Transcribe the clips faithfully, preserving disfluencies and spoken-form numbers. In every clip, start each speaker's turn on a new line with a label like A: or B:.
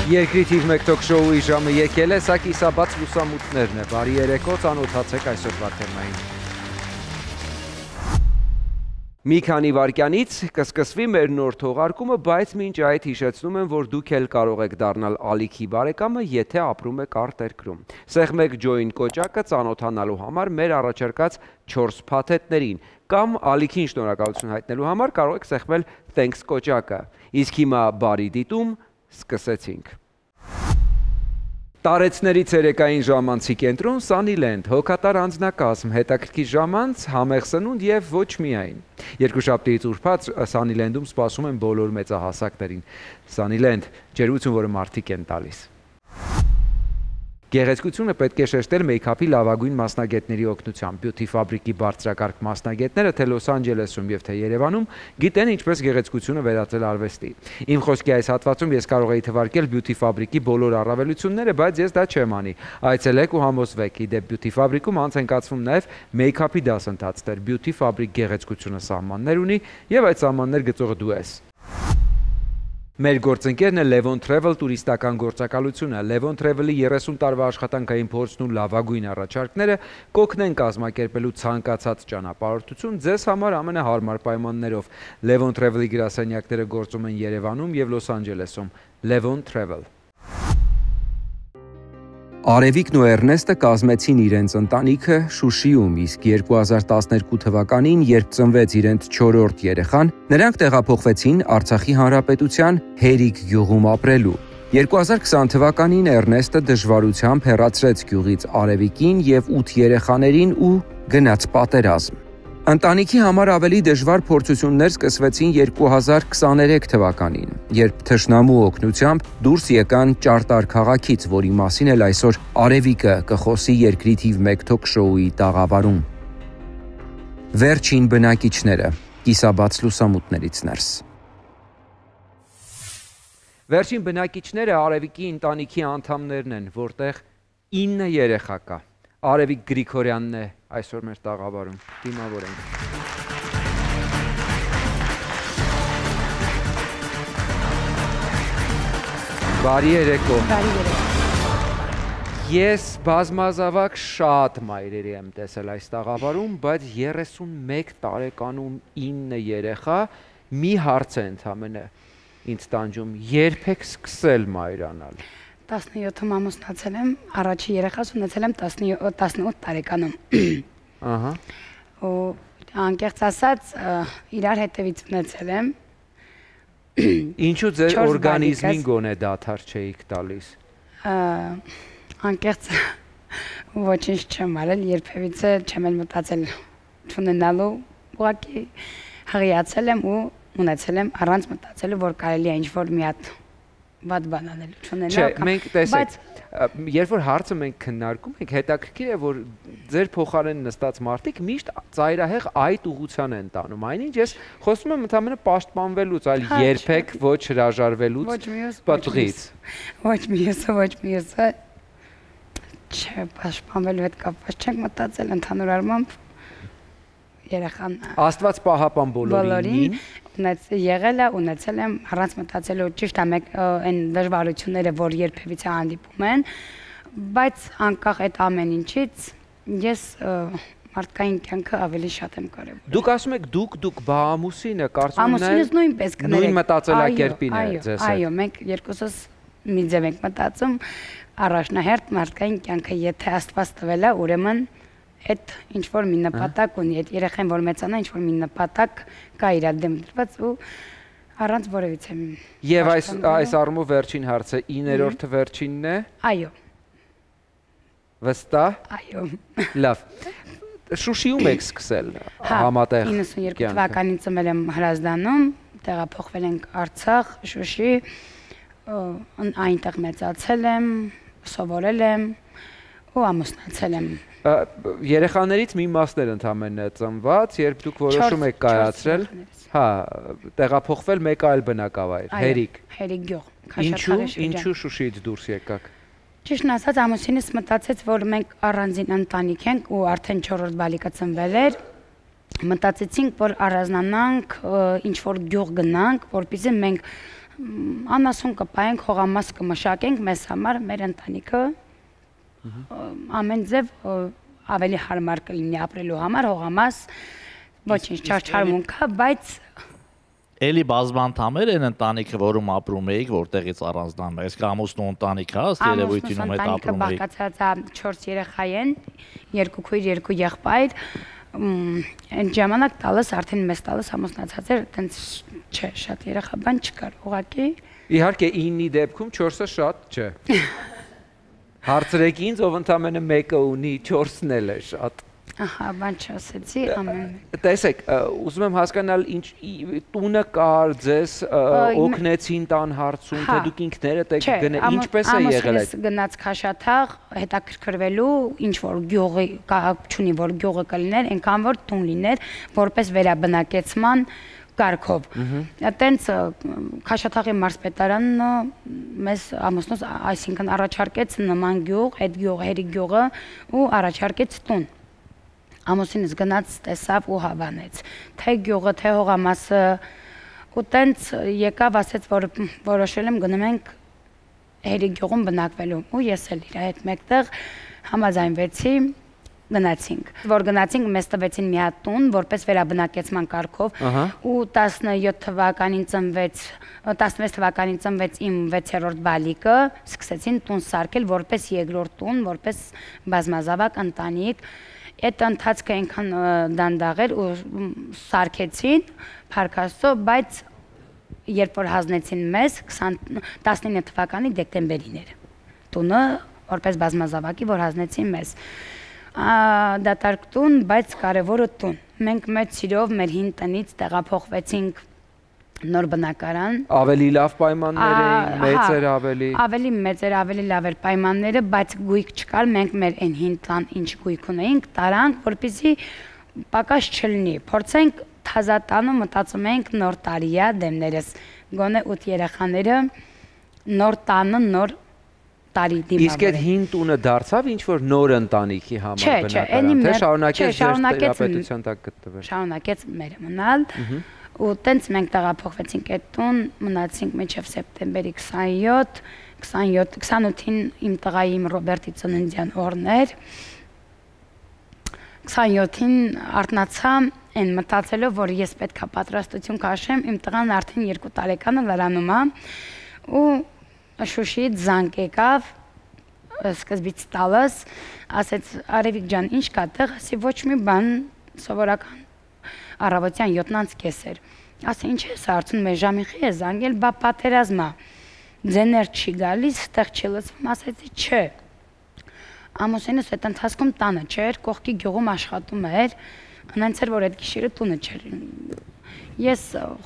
A: Երկրի թիվ մեկ թոք շոուի ժամը եկել է, սա կիսաբաց լուսամուտներն է, բարի երեկո, ծանոթացեք այսօրվա թեմային։ Մի քանի վայրկյանից կսկսվի մեր նոր թողարկումը, բայց մինչ այդ հիշեցնում եմ, որ դուք էլ կարող եք դառնալ ալիքի բարեկամը, եթե ապրում եք արտերկրում։ Սեղմեք ջոին կոճակը ծանոթանալու համար մեր առաջարկած չորս փաթեթներին, կամ ալիքին շնորհակալություն հայտնելու համար կարող եք սեղմել Thanks կոճակը։ Իսկ հիմա բարի դիտում, սկսեցինք։ Տարեցների ցերեկային ժամանցի կենտրոն Sunnyland, հոգատար անձնակազմ, հետաքրքիր ժամանց, համեղ սնունդ եւ ոչ միայն։ Երկուշաբթիից ուրբաթ Sunnyland-ում սպասում են բոլոր մեծահասակներին։ Sunnyland, ջերմություն, որը մարդիկ են տալիս։ Գեղեցկությունը պետք է շեշտել մեյքափի լավագույն մասնագետների օգնությամբ։ Beauty Fabric-ի բարձրակարգ մասնագետները թե Լոս Անջելեսում եւ թե Երևանում գիտեն ինչպես գեղեցկությունը վերածել արվեստի։ Իմ խոսքի այս հատվածում ես կարող էի թվարկել Beauty Fabric-ի բոլոր առավելությունները, բայց ես դա չեմ անի։ Այցելեք ու համոզվեք, իդեպ Beauty Fabric-ում անց են կացվում նաեւ մեյքափի դասընթացներ։ Beauty Fabric գեղեցկությունը սահմաններ ունի եւ այդ սահմաններ գծողը դու ես։ Մեր գործընկերն է Levon Travel տուրիստական գործակալությունը։ Levon Travel-ի երեսուն տարվա աշխատանքային փորձն ու լավագույն առաջարկները կօգնեն կազմակերպելու ցանկացած ճանապարհորդություն ձեզ համար ամենահարմար պայմաններով։ Levon Travel-ի գրասենյակները գործում են Երևանում եւ Լոս Անջելեսում։ Levon Travel։ Արևիկն ու Էրնեստը կազմեցին իրենց ընտանիքը Շուշիում, իսկ երկու հազար տասներկու թվականին, երբ ծնվեց իրենց չորրորդ երեխան, նրանք տեղափոխվեցին Արցախի Հանրապետության Հերիկ գյուղում ապրելու։ երկու հազար քսան թվականին Էրնեստը դժվարությամբ հեռացրեց գյուղից Արևիկին եւ ութ երեխաներին ու գնաց պատերազմ։ Ընտանիքի համար ավելի դժվար փորձություններ սկսվեցին երկու հազար քսաներեք թվականին, երբ թշնամու օգնությամբ դուրս եկան Ճարտար քաղաքից, որի մասին էլ այսօր Արևիկը կխոսի երկրի թիվ մեկ թոք շոուի տաղավարում։ Վերջին բնակիչները՝ կիսաբաց լուսամուտներից ներս։ Վերջին բնակիչները Արևիկի ընտանիքի անդամներն են, որտեղ ինը երեխա կա։ Արևիկ Գրիգորյանն է այսօր մեր տաղավարում, դիմավորենք։ Բարի երեկո։ Բարի երեկո։ Ես բազմազավակ շատ մայրերի եմ տեսել այս տաղավարում, բայց երեսունմեկ տարեկանում ինը երեխա, մի հարց է ընդամենը ինձ տանջում, երբ եք սկսել մայրանալ։
B: տասնյոթում ամուսնացել եմ, առաջի երեխաս ունեցել եմ տասնութ տարեկանում։
A: Ահա։
B: Ու անկեղծ ասած, իրար հետևից ունեցել եմ։
A: Ինչու ձեր օրգանիզմին գոնե դադար չէիք տալիս։
B: Անկեղծ ոչինչ չեմ արել, երբևիցե չեմ էլ մտածել չունենալու, ուղղակի հղիացել եմ ու ունեցել եմ առանց մտածելու, որ կարելի է ինչ-որ մի հատ բադ բան անելու չունենալ։
A: Չէ, մենք տեսեք, երբ որ հարցը մենք քննարկում ենք, հետաքրքիր է, որ ձեր փոխարեն նստած մարդիկ միշտ ծայրահեղ այդ ուղղության են տանում։ Այնինչ ես խոսում եմ ընդհանրապես պաշտպանվելուց, այլ երբեք ոչ հրաժարվելուց, պատղից։
B: Ոչ մյուսը, ոչ մյուսը։ Չէ, պաշտպանվելու հետ կապված չենք մտածել ընդհանուր առմամբ։ Երեխան
A: Աստված պահապան բոլորին
B: եղել է, ունեցել եմ առանց մտածելու, ճիշտ է մեկ այն դժվարությունները, որ երբևիցե հանդիպում են, բայց անկախ այդ ամեն ինչից ես մարդկային կյանքը ավելի շատ եմ կարևորում։
A: Դուք ասում եք դուք դուք բա ամուսինը, կարծում եմ
B: ամուսինս նույնպես կներեք։
A: Նույն մտածելակերպին է ձեզ հետ։
B: Այո, մենք երկուսս մի ձև ենք մտածում, առաջնահերթ մարդկային կյանքը եթե Աստված տվել է, ուրեմն այդ ինչ-որ մի նպատակ ունի, այդ երեխան, որ մեծանա, ինչ-որ մի նպատակ կա իր դեմ դրված ու առանց որևիցե։
A: Եվ այս այս առումով վերջին հարցը իններորդ վերջինն է։
B: Այո։
A: Վստահ։
B: Այո։
A: Լավ։ Շուշիում եք սկսել համատեղ։
B: իննսունյոթ թվականին ծնվել եմ Հրազդանում, տեղափոխվել ենք Արցախ, Շուշի, այնտեղ մեծացել եմ, սովորել եմ ու ամուսնացել եմ։
A: Երեխաներից մի մասն էր ընդամենը ծնված, երբ դուք որոշում եք կայացրել, հա, տեղափոխվել մեկ այլ բնակավայր, Հերիկ։
B: Հերիկ գյուղ,
A: Ինչու, ինչու Շուշիից դուրս եկաք։
B: Ճիշտն ասած, ամուսինս մտածեց, որ մենք առանձին ընտանիք ենք ու արդեն չորրորդ բալիկը ծնվել էր, մտածեցինք, որ առանձնանանք, ինչ որ գյուղ գնանք, որպեսզի մենք անասուն կպայենք, հողամաս կմշակենք մեզ համար, մեր ընտանիքը ամեն ձև ավելի հարմար կլինի ապրելու համար, հողամաս ոչինչ չարչարվում կա, բայց
C: Էլի բազմանդամեր են ընտանիքը, որում ապրում էիք, որտեղից առանձնանում եք, ամուսնու ընտանիք հա, ըստ երևույթին հետ ապրում եք։
B: Բաղկացած է չորս երեխա են, երկու քույր, երկու եղբայր, այն ժամանակ տալս արդեն մեծ տալս ամուսնացած էր, այտենց չէ, շատ երեխա բան չկար, ուղղակի։
A: Իհարկե իննի դեպքում չորսը շատ չէ։ Հարցրեք ինձ, ով ընդամենը մեկը ունի, չորսն էլ է շատ։
B: Ահա, բան չասեցի, ամեն մեկ։
A: Տեսեք, ուզում եմ հասկանալ, ինչ տունը կար, ձեզ օգնեցին տան հարցում, թե դուք ինքներդ եք գնել, ինչպես է եղել այդ։
B: Գնաց Քաշաթաղ, հետաքրքրվելու, ինչ որ գյուղի չունի, որ գյուղը կլիներ, այնքան որ տուն լիներ, որպես վերաբնակեցման կարգով։ Այտենց Քաշաթաղի մարզպետարանը մեզ ամուսնուս, այսինքն առաջարկեց նման գյուղ, այդ գյուղը, հերի գյուղը ու առաջարկեց տուն։ Ամուսինս գնաց տեսավ ու հավանեց, թե գյուղը, թե հողամասը, ու տենց եկավ, ասեց, որ որոշել եմ գնում ենք հերի գյուղում բնակվելու, ու ես էլ իր հետ մեկտեղ համաձայնվեցի, գնացինք, որ գնացինք, մեզ տվեցին մի հատ տուն, որպես վերաբնակեցման կարգով, ու տասնյոթ թվականին ծնվեց, տասնվեց թվականին ծնվեց իմ վեցերորդ բալիկը, սկսեցին տուն սարքել, որպես երկրորդ տուն, որպես բազմազավակ ընտանիք։ Այդ ընթացքը այնքան դանդաղ էր ու սարքեցին, փառք Աստծո, բայց երբ որ հանձնեցին մեզ, տասնինը թվականի դեկտեմբերին էր տունը, որպես բազմազավակի, որ հանձնեցին մեզ։ Դատարկ տուն, բայց կարևորը տուն։ Մենք մեծ սիրով մեր հին տնից տեղափոխվեցինք նոր բնակարան։
A: Ավելի լավ պայմաններ էին, մեծ էր ավելի։
B: Ավելի մեծ էր, ավելի լավ էր պայմանները, բայց գույք չկար, մենք մեր այն հին տան ինչ գույք ունեինք, տարանք, որպեսզի պակաս չլինի։ Փորձենք թազա տանը, մտածում էինք նոր տարի է դեմներս, գոնե ութ երեխաները նոր տանը, նոր տարի դիմավորեն։
A: Իսկ այդ հին տունը դարձավ ինչ որ նոր ընտանիքի համար բնակարան, թե շարունակեց ձեր տիրապետության տակ գտնվել։
B: Շարունակեց մեր մնալ։ Ու տենց մենք տեղափոխվեցինք այդ տուն, մնացինք մինչև սեպտեմբերի քսանյոթ, քսանյոթ, քսանութին իմ տղայի իմ Ռոբերտի ծննդյան օրն էր։ քսանյոթին արթնացա, այն մտածելով, որ ես պետք է պատրաստություն քաշեմ, իմ տղան արդեն երկու տարեկանը լրանում է, ու Շուշիից զանգ եկավ, սկզբից տալս, ասեց Արևիկ ջան, ինչ կա տեղ, ասի ոչ մի բան, սովորական առավոտյան յոթնանց կես էր։ Ասա ինչ ես հարցնում, մեր ժամիխի է զանգել, բա պատերազմա, ձեներ չի գալիս, ստեղ չի լսվում, ասեցի չէ։ Ամուսինս այդ ընթացքում տանը չէր, կողքի գյուղում աշխատում էր, անանց էր, որ այդ գիշերը տունը չէր։ Ես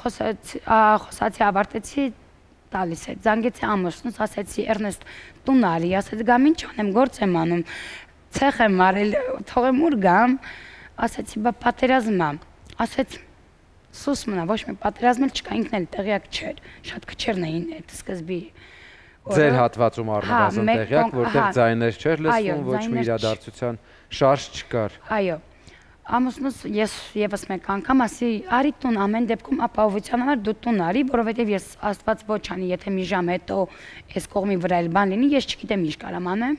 B: խոսացի, ավարտեցի, տալիս է, զանգեցի ամուսնուս, ասեցի Էրնեստ տուն արի, ասեց գամ ինչ անեմ, գործ եմ անում, ցեխ եմ արել, թողեմ ուր գամ, ասեցի բա պատերազմա, ասեց սուս մնա, ոչ մի պատերազմ էլ չկա, ինքն էլ տեղյակ չէր, շատ քչերն էին այդ սկզբի
A: ձեր հատվածում առնվազն տեղյակ, որտեղ ձայներ չէր լսվում, ոչ մի իրադարձության շարժ չկար։
B: Այո, ամուսնուս ես եւս մեկ անգամ ասի արի տուն, ամեն դեպքում ապահովության համար դու տուն արի, որովհետեւ ես Աստված ոչ անի, եթե մի ժամ հետո այս կողմի վրա էլ բան լինի, ես չգիտեմ ինչ կարամ անեմ։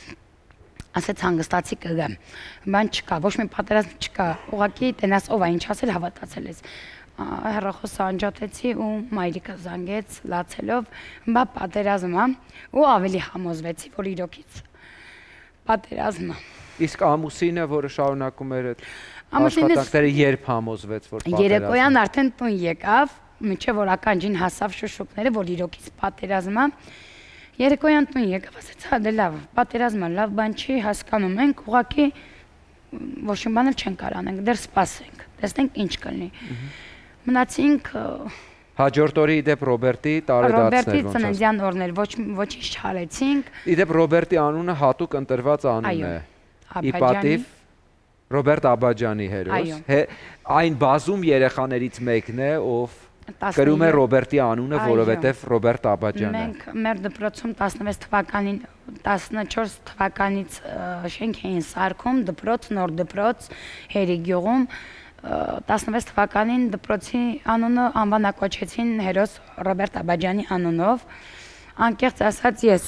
B: Ասեց հանգստացի կգամ, բան չկա, ոչ մի պատերազմ չկա, ուղղակի տենաս ով է ինչ ասել, հավատացել ես։ Հեռախոսը անջատեցի ու մայրիկը զանգեց լացելով, բա պատերազմ է, ու ավելի համոզվեցի, որ իրոքից պատերազմ է։
A: Իսկ ամուսինը, որը շարունակում էր այդ աշխատանքները, երբ համոզվեց, որ պատերազմ է։
B: Երեկոյան արդեն տուն եկավ, մինչև որ ականջին հասավ շուշուկները, որ իրոքից պատերազմ է։ Երեկոյան տուն եկավ, ասեց հա դե լավ, պատերազմը լավ բան չի, հասկանում ենք, ուղղակի ոչ մի բան էլ չենք կարող անենք, դեռ սպասենք, տեսնենք ինչ կլինի։ Մնացինք
A: հաջորդ օրի իդեպ Ռոբերտի տարեդարձներ ոնց։
B: Ռոբերտի ծննդյան օրն էր, ոչ ոչինչ չարեցինք։
A: Իդեպ Ռոբերտի անունը հատուկ ընտրված անուն է։ Ի պատիվ Ռոբերտ Աբաջյանի հերոս։ Այն բազում երեխաներից մեկն է, ով կրում է Ռոբերտի անունը, որովհետև Ռոբերտ Աբաջյանն է։
B: Մենք մեր դպրոցում տասնվեց թվականին, տասնչորս թվականից շենք էին սարքում, դպրոց, նոր դպրոց, Հերի գյուղում, տասնվեց թվականին դպրոցի անունը անվանակոչեցին հերոս Ռոբերտ Աբաջյանի անունով։ Անկեղծ ասած ես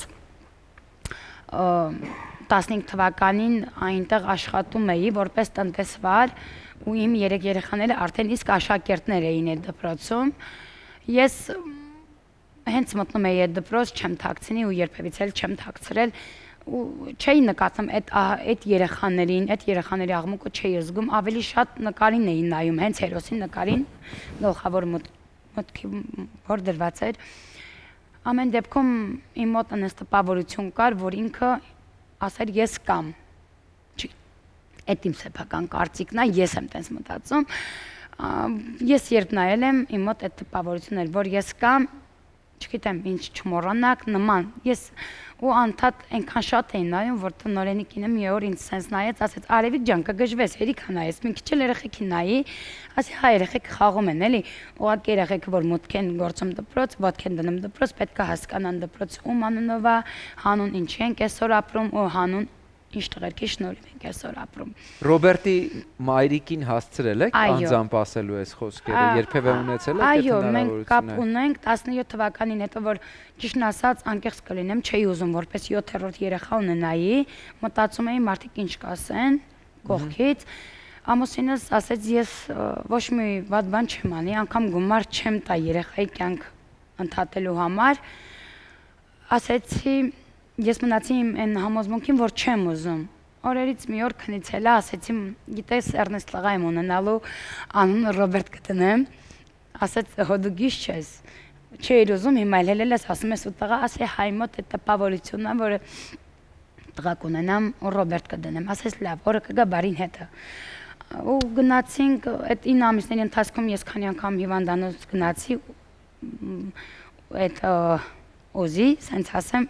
B: տասնհինգ թվականին այնտեղ աշխատում էի որպես տնտեսվար ու իմ երեք երեխաները արդեն իսկ աշակերտներ էին այդ դպրոցում։ Ես հենց մտնում էի այդ դպրոց, չեմ թաքցնի ու երբևից էլ չեմ թաքցրել ու չէի նկատում այդ այդ երեխաներին, այդ երեխաների աղմուկը չէի զգում, ավելի շատ նկարին էի նայում, հենց հերոսի նկարին, գլխավոր մտքի որ դրված էր։ Ամեն դեպքում իմ մոտ այնպես տպավորություն կար, որ ինքը ասեր ես կամ։ Այդ իմ սեփական կարծիքն է, ես եմ տենց մտածում։ Ես երբ նայել եմ, իմ մոտ այդ տպավորությունն էր, որ ես կամ, չգիտեմ, ինչ չմոռանաք, նման։ Ես ու անդադ այնքան շատ էին նայում, որ տնօրենի կինը մի օր ինձ սենց նայեց, ասեց Արևիկ ջան, կգժվես, հերիքա նայես, մի քիչ էլ երեխեքի նայի, ասի հա երեխեք խաղում են, էլի, ուղղակի երեխեքը որ մուտք են գործում դպրոց, ոտք են դնում դպրոց, պետք է հասկանան դպրոց ում անունով է, հանուն ինչի են այսօր ապրում ու հանուն ինչ տղերքի շնորհիվ ենք այսօր ապրում։
A: Ռոբերտի մայրիկին հասցրել եք անձամբ ասելու այս խոսքերը, երբևէ ունեցել եք այդ հնարավորությունը։ Այո, մենք կապ ունենք տասնյոթ թվականին, հետո որ ճիշտն ասած անկեղծ կլինեմ, չէի ուզում որպես յոթերորդ երեխա ունենայի, մտածում էի մարդիկ ինչ կասեն կողքից։ Ամուսինս ասեց ես ոչ մի վատ բան չեմ անի, անգամ գումար չեմ տա երեխայի կյանք ընդհատելու համար։ Ասեցի ես մնացի իմ այն համոզմունքին, որ չեմ ուզում։ Օրերից մի օր քնիցելա, ասեցի, գիտես, Էրնեստ տղա եմ ունենալու, անունը Ռոբերտ կտնեմ, ասեց, հո դու գիշ չես, չէիր ուզում, հիմա էլ հելել ես, ասում ես ու տղա, ասի հայ մոտ այդ տպավորությունն է, որ տղա կունենամ ու Ռոբերտ կդնեմ, ասեց լավ, օրը կգա բարին հետը։ Ու գնացինք, այդ ինը ամիսների ընթացքում ես քանի անգամ հիվանդանոց գնացի, այդ ուզի, սենց ասեմ,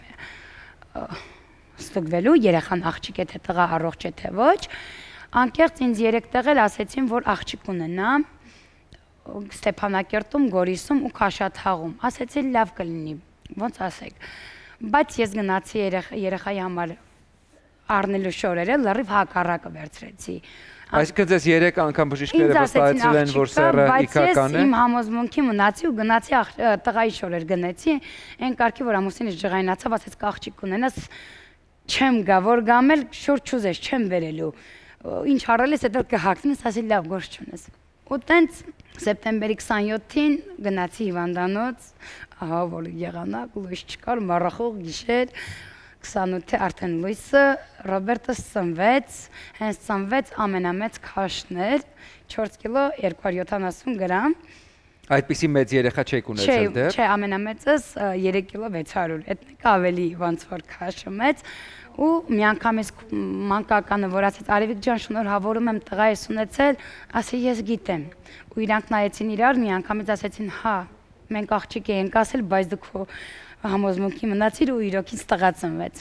A: ստուգվելու երեխան աղջիկ է թե տղա առողջ է թե ոչ, անկեղծ ինձ երեք տեղել ասեցին, որ աղջիկ ունենամ Ստեփանակերտում, Գորիսում ու Քաշաթաղում, ասեցի լավ կլինի, ոնց ասեք, բայց ես գնացի երեխայի համար առնելու շորերը, լրիվ հակառակը վերցրեցի։ Այսինքն ձեզ երեք անգամ բժիշկները վստահեցրել են, որ սեռը իքական է։
B: Բայց ես իմ համոզմունքի մնացի ու գնացի տղայի շորեր գնեցի, այն կարգի, որ ամուսինս ջղայնացավ, ասեց աղջիկ կունենաս, չեմ գա, որ գամ էլ շոր չուզես, չեմ վերելու։ Ինչ առել ես, հետո կհագնես, ասի լավ, գործ չունես։ Ու տենց սեպտեմբերի քսանյոթին գնացի հիվանդանոց, ահա որ եղանակ, լույս չկար, մառախող գիշեր, քսանութի արդեն լույսը, Ռոբերտը սնվեց, հենց սնվեց ամենամեծ քաշն էր, չորս կիլո երկու հարյուր յոթանասուն գրամ։
A: Այդպիսի մեծ երեխա չեք ունեցել դեռ։
B: Չէ, ամենամեծս երեք կիլո վեց հարյուր, էդ ավելի ոնց որ քաշը մեծ, ու մի անգամ ես մանկականը որ ասեց Արևիկ ջան շնորհավորում եմ տղա ես ունեցել, ասի ես գիտեմ։ Ու իրանք նայեցին իրար, մի անգամից ասեցին հա, մենք աղջիկ ենք ասել, բայց դու քո համոզմունքի մնացիր ու իրոքից տղա ծնվեց։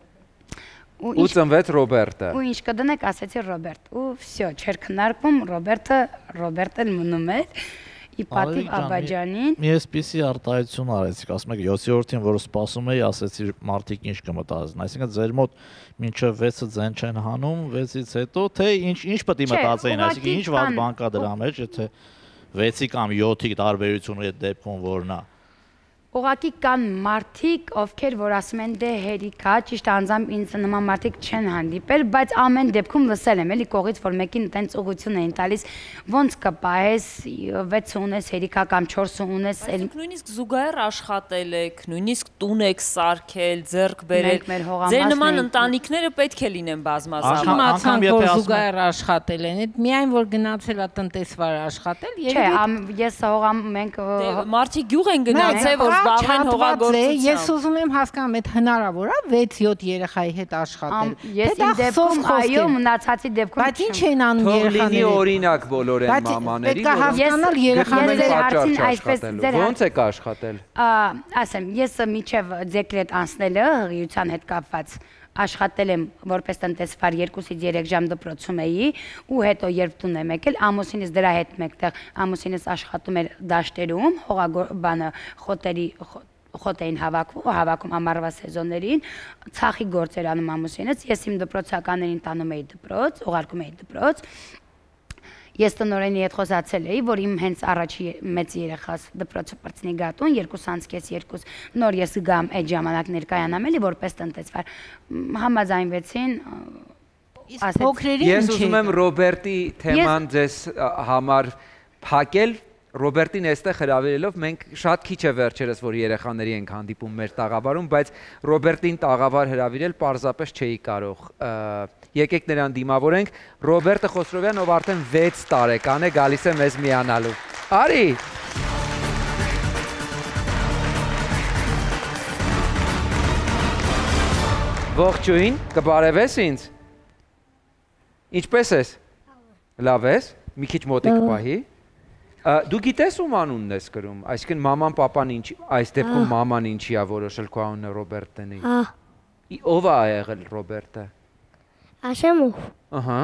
A: Ու ծնվեց Ռոբերտը։
B: Ու ինչ կդնեք, ասեցի Ռոբերտ։ Ու վсё, չէր քննարկում, Ռոբերտը, Ռոբերտը մնում էր։ Իպատիվ Աբաջանին։
C: Մի էսպիսի արտահայտություն արեցիք, ասում եք յոթերորդին, որ սպասում էի, ասեցի մարդիկ ինչ կմտածեն։ Այսինքն ձեր մոտ մինչև վեցը ձեն չեն հանում, վեցից հետո թե ինչ ինչ պետք է մտածեին, այսինքն ինչ վատ բան կա դրա մեջ, եթե վեցի կամ յոթի տարբերությունը այդ դեպքում որն է։
B: Ուղղակի կան մարդիկ, ովքեր որ ասում են դե հերիքա, ճիշտ անձամբ ինձ նման մարդիկ չեն հանդիպել, բայց ամեն դեպքում լսել եմ, էլի կողից որ մեկին տենց ուղղություն էին տալիս, ոնց կպահես, վեցը ունես հերիքա կամ չորսը ունես,
D: էլի նույնիսկ զուգահեռ աշխատել եք, նույնիսկ տուն եք սարքել, ձեռք բերել։ Ձեր նման ընտանիքները պետք է լինեն բազմազան։
E: Իմացան, որ զուգահեռ աշխատել են, այդ միայն որ գնացել է տնտեսվար աշխատել,
B: երևի։ Չէ, ես հողամ մենք
D: մարդիկ գյուղ են գնացել, որ զբաղվեն հողագործությամբ։
E: Ես ուզում եմ հասկանամ, այդ հնարավոր է վեց յոթ երեխայի հետ աշխատել։
B: Ես իմ դեպքում այո, մնացածի դեպքում։
E: Բայց ինչ են անում երեխաները։
A: Թող լինի օրինակ բոլոր այն մամաների,
E: որ պետք է հասկանալ երեխաների
B: հարցին այսպես ձեր
A: ո՞նց եք աշխատել։
B: Ասեմ, ես միջև դեկրետ անցնելը հղիության հետ կապված աշխատել եմ որպես տնտեսվար երկուսից երեք ժամ դպրոցում էի ու հետո երբ տուն եմ եկել ամուսինս դրա հետ մեկտեղ ամուսինս աշխատում էր դաշտերում հողաբանը խոտերի խոտ էին հավաքում հավաքում ամառվա սեզոններին ցախի գործեր անում ամուսինս ես իմ դպրոցականներին տանում էի դպրոց ուղարկում էի դպրոց Ես տնօրենի հետ խոսացել էի, որ իմ հենց առաջի մեծ երեխաս դպրոցը պրծնի գատուն, երկուս անցկեց երկուս, նոր ես գամ այդ ժամանակ ներկայանամ էլի, որպես տնտեսվար։ Համաձայնվեցին,
A: Ես ուզում եմ Ռոբերտի թեման ձեզ համար փակել, Ռոբերտին այստեղ հրավիրելով մենք շատ քիչ է վերջերս, որ երեխաների ենք հանդիպում մեր տաղավարում, բայց Ռոբերտին տաղավար հրավիրել պարզապես չէի կարող։ Եկեք նրան դիմավորենք, Ռոբերտը Խոսրովյան, ով արդեն վեց տարեկան է, գալիս է մեզ միանալու։ Արի։ Ողջույն, կբարևես ինձ։ Ինչպես ես։ Լավ ես։ Մի քիչ մոտիկ պահի։ Դու գիտես ում անունն ես կրում, այսինքն մաման պապան ինչ, այս դեպքում մաման ինչի ա որոշել քո անունը Ռոբերտ տնի։ Ով ա եղել Ռոբերտը։
F: Ասեմ ով։
A: Ահա։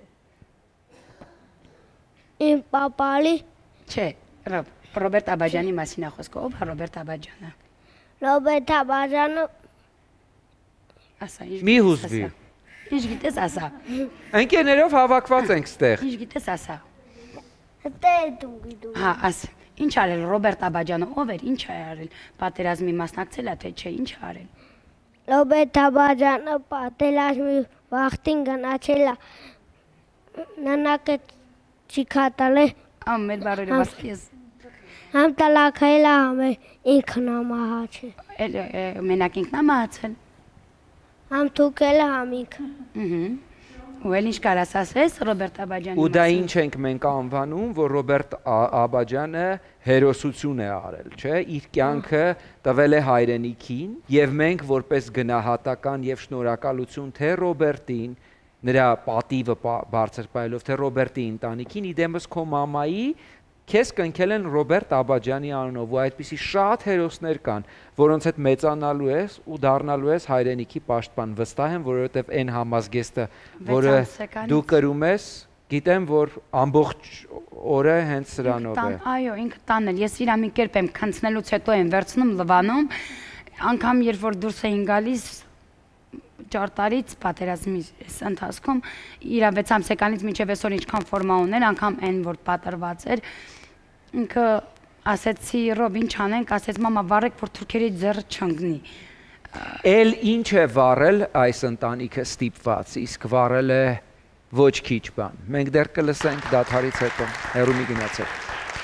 F: Իմ պապալի։
B: Չէ, Ռոբերտ Աբաջյանի մասին է խոսքը, ով է Ռոբերտ Աբաջյանը։
F: Ռոբերտ Աբաջյանը։
B: Ասա, ինչ։
A: Մի հուզվի։
B: Ինչ գիտես ասա։
A: Ընկերներով հավաքված ենք ստեղ։
B: Ինչ գիտես ասա։
F: Դե դու գիտու։
B: Հա, ասա։ Ինչ արել Ռոբերտ Աբաջյանը, ով էր, ինչ է արել։ Պատերազմի մասնակցել է, թե չէ, ինչ է արել։
F: Ռոբերտ Աբաջյանը պատերազմի վախտին գնացել է։ Նանակը չիքատալ է։
B: Ամ մեր բարերը ասես։
F: Համ տալակայել է, համ ինքն ամահաչել։
B: Մենակ ինքն ամահացել։
F: Համ թուկել է, համ ինքը։
B: Ահա։ Ու էլ ինչ կարաս ասես Ռոբերտ Աբաջյանի
A: մասին։ Ու դա ինչ ենք մենք անվանում, որ Ռոբերտ Աբաջյանը հերոսություն է արել, չէ՞, իր կյանքը տվել է հայրենիքին, եւ մենք որպես գնահատական եւ շնորհակալություն թե Ռոբերտին, նրա պատիվը բարձր պայելով, թե Ռոբերտի ընտանիքին, իդեմս քո մամայի քեզ կնքել են Ռոբերտ Աբաջյանի անունով, ու այդպիսի շատ հերոսներ կան, որոնց հետ մեծանալու ես ու դառնալու ես հայրենիքի պաշտպան։ Վստահ եմ, որովհետև այն համազգեստը, որը դու կրում ես, գիտեմ, որ ամբողջ օրը հենց սրանով է։
B: Այո, ինքը տանել։ Ես իրա մի կերպ եմ քնցնելուց հետո եմ վերցնում լվանում, անգամ երբ որ դուրս էին գալիս ճարտարից պատերազմի ընթացքում իրա վեց ամսեկանից մինչև այսօր ինչքան ֆորմա ուներ, անգամ այն որ պատրված էր, ինքը ասեցի Ռոբ ինչ անենք, ասեց մամա վառեք, որ թուրքերի ձեռը չընկնի։
A: Էլ ինչ է վառել այս ընտանիքը ստիպված, իսկ վառել է ոչ քիչ բան։ Մենք դեռ կլսենք դադարից հետո, հեռու մի գնացեք։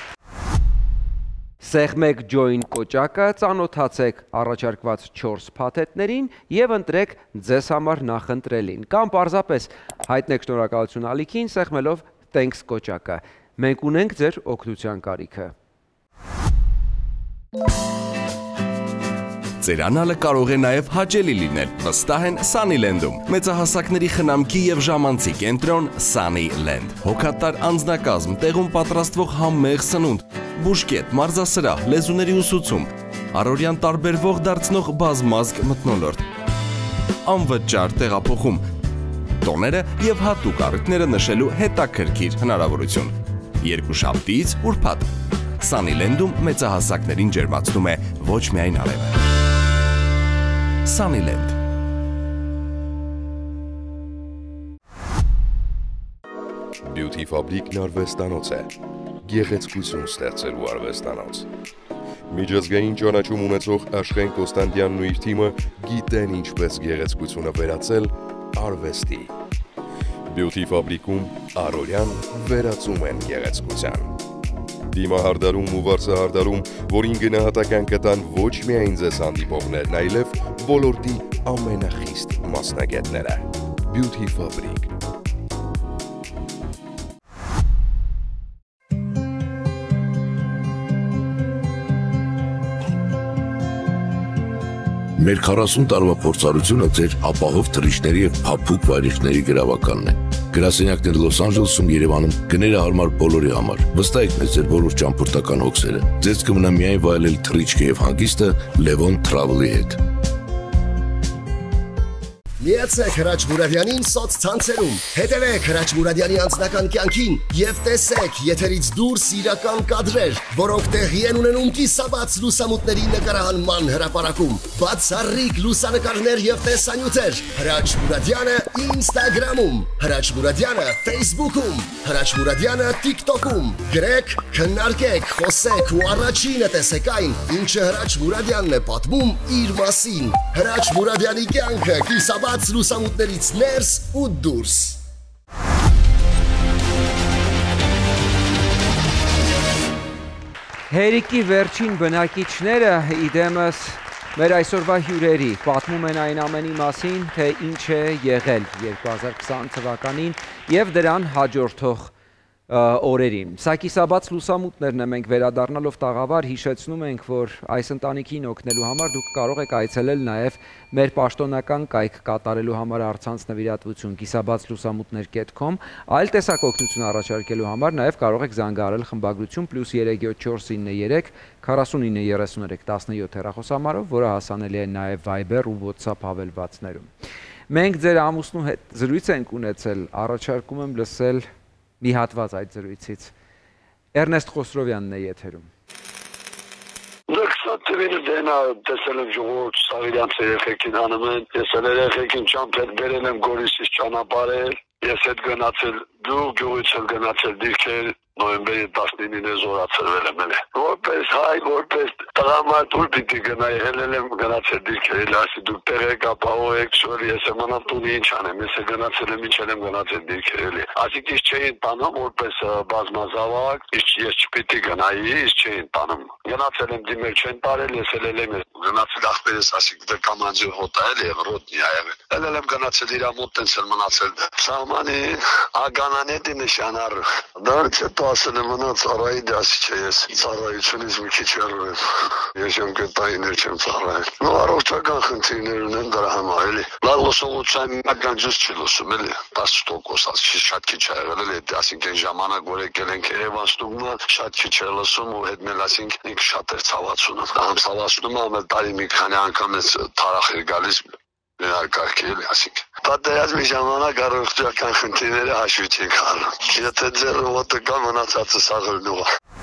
A: Սեղմեք ջոին կոճակը, ծանոթացեք առաջարկված չորս փաթեթներին եւ ընտրեք ձեզ համար նախընտրելին։ Կամ պարզապես հայտնեք շնորհակալություն ալիքին, սեղմելով Thanks կոճակը։ Մենք ունենք ձեր օգնության կարիքը։
G: Ձեր անալը կարող է նաև հաճելի լինել, վստահ են Sunnyland-ում։ Մեծահասակների խնամքի եւ ժամանցի կենտրոն Sunnyland։ Հոգատար անձնակազմ, տեղում պատրաստվող համեղ սնունդ, բուժկետ, մարզասրահ, լեզուների ուսուցում, առօրյան տարբերվող դարձնող բազմազգ մթնոլորտ, անվճար տեղափոխում, տոները եւ հատուկ առիթները նշելու հետաքրքիր հնարավորություն։ Երկուշաբթիից ուրբաթ Sunnyland-ում մեծահասակներին ջերմացնում է ոչ միայն արևը։ Sunnyland։
H: Beauty Fabric-ն արվեստանոց է, գեղեցկություն ստեղծելու արվեստանոց։ Միջազգային ճանաչում ունեցող Աշխեն Կոստանդյանն ու իր թիմը գիտեն ինչպես գեղեցկությունը վերածել արվեստի։ Beauty Fabric-ում առօրյան վերածում են գեղեցկության։ Դիմահարդարում ու վարձահարդարում, որին գնահատական կտան ոչ միայն ձեզ հանդիպողներն, այլև ոլորտի ամենախիստ մասնագետները։ Beauty Fabric։
I: Մեր քառասուն տարվա փորձառությունը ձեր ապահով թռիչքների եւ փափուկ վայրիչների գրավականն է։ Գրասենյակներ Լոս Անջելեսում, Երևանում, գները հարմար բոլորի համար։ Վստահեք մեզ ձեր բոլոր ճամփորդական հոգսերը։ Ձեզ կմնա միայն վայելել թռիչքը եւ հանգիստը Levon Travel-ի հետ։
J: Միացեք Հրաչ Մուրադյանին սոցցանցերում։ Հետևեք Հրաչ Մուրադյանի անձնական կյանքին եւ տեսեք եթերից դուրս իրական կադրեր, որոնք տեղի են ունենում կիսաբաց լուսամուտների նկարահանման հրապարակում։ Բացառիկ լուսանկարներ եւ տեսանյութեր։ Հրաչ Մուրադյանը Instagram-ում, Հրաչ Մուրադյանը Facebook-ում, Հրաչ Մուրադյանը TikTok-ում։ Գրեք, քննարկեք, խոսեք ու առաջինը տեսեք այն, ինչը Հրաչ Մուրադյանն է պատմում իր մասին։ Հրաչ Մուրադյանի կյանքը կիսաբաց լուսամուտներից ներս ու դուրս։
A: Հերիկի վերջին բնակիչները իդեմս մեր այսօրվա հյուրերի պատմում են այն ամենի մասին, թե ինչ է եղել երկու հազար քսան թվականին եւ դրան հաջորդող օրերին։ Սա կիսաբաց լուսամուտներն է, մենք վերադառնալով տաղավար հիշեցնում ենք, որ այս ընտանիքին օգնելու համար դուք կարող եք այցելել նաև մեր պաշտոնական կայք կատարելու համար առցանց նվիրատվություն կիսաբաց լուսամուտներ կետ կոմ, այլ տեսակ օգնություն առաջարկելու համար նաև կարող եք զանգահարել խմբագրություն պլյուս երեք յոթ չորս ինը երեք քառասունինը երեսուներեք տասնյոթ հեռախոսահամարով, որը հասանելի է նաև Viber ու WhatsApp հավելվածներում։ Մենք ձեր ամուսնու հետ զրույց ենք ունեցել, առաջարկում եմ լսել մի հատված այդ զրույցից։ Էրնեստ Խոսրովյանն է եթերում։
K: Դրքսատ տվինը դենա տեսել եմ ժողովուրդ Սաղիրյանց երեխեքին հանում են, ես էլ երեխեքին ճամփետ բերել եմ Գորիսից ճանապարհել, ես հետ գնացել դու գյուղից էլ գնացել դիրքեր նոյեմբերի տասնինին է զորացրվել եմ էլ։ Որպես հայ, որպես տղամարդ ուր պիտի գնայի, հելել եմ գնացել դիրքեր, ասի դուք տեղ եք, ապահովեք, շոր ես եմ անամ տունի ինչ անեմ, ես է գնացել եմ, ինչ եմ գնացել դիրքեր էլի։ Ասիկ իս չէին տանում, որպես բազմազավակ, ես չպիտի գնայի, իս չէին տանում։ Գնացել եմ դիմել չեն տարել, ես էլ եմ գնացել ախպերս, ասիկ դե կամանձի հոտա էլ եղ ռոտնի այեղել։ Էլ եմ գնացել իրա մոտ տենց էլ մնացել դա։ Սաղմանի ագանանետի նշանար, դարից հետո ասել եմ մնաց ծառայի դասի չէ ես, ծառայությունից մի քիչ հեռու եմ, ես եմ կտայիներ չեմ ծառայել։ Նո առողջական խնդիրներ ունեն դրա համար էլի։ Լավ լսողության մական ջուս չի լսում էլի, տասը տոկոս ասի շատ քիչ է եղել էլի, ասինք այն ժամանակ որ եկել ենք Երևան ստուգնա, շատ քիչ է լսում ու հետ մել ասինք ինք շատ էր ցավացնում։ Ամ ցավացնում ամեն տարի մի քանի անգամ էս թարախ էր գալիս ներկարկել ասինք։ Պատերազմի ժամանակ առողջական խնդիրները հաշվի չենք առնում։ Եթե ձեր ռոբոտը կա մնացածը սաղրնու։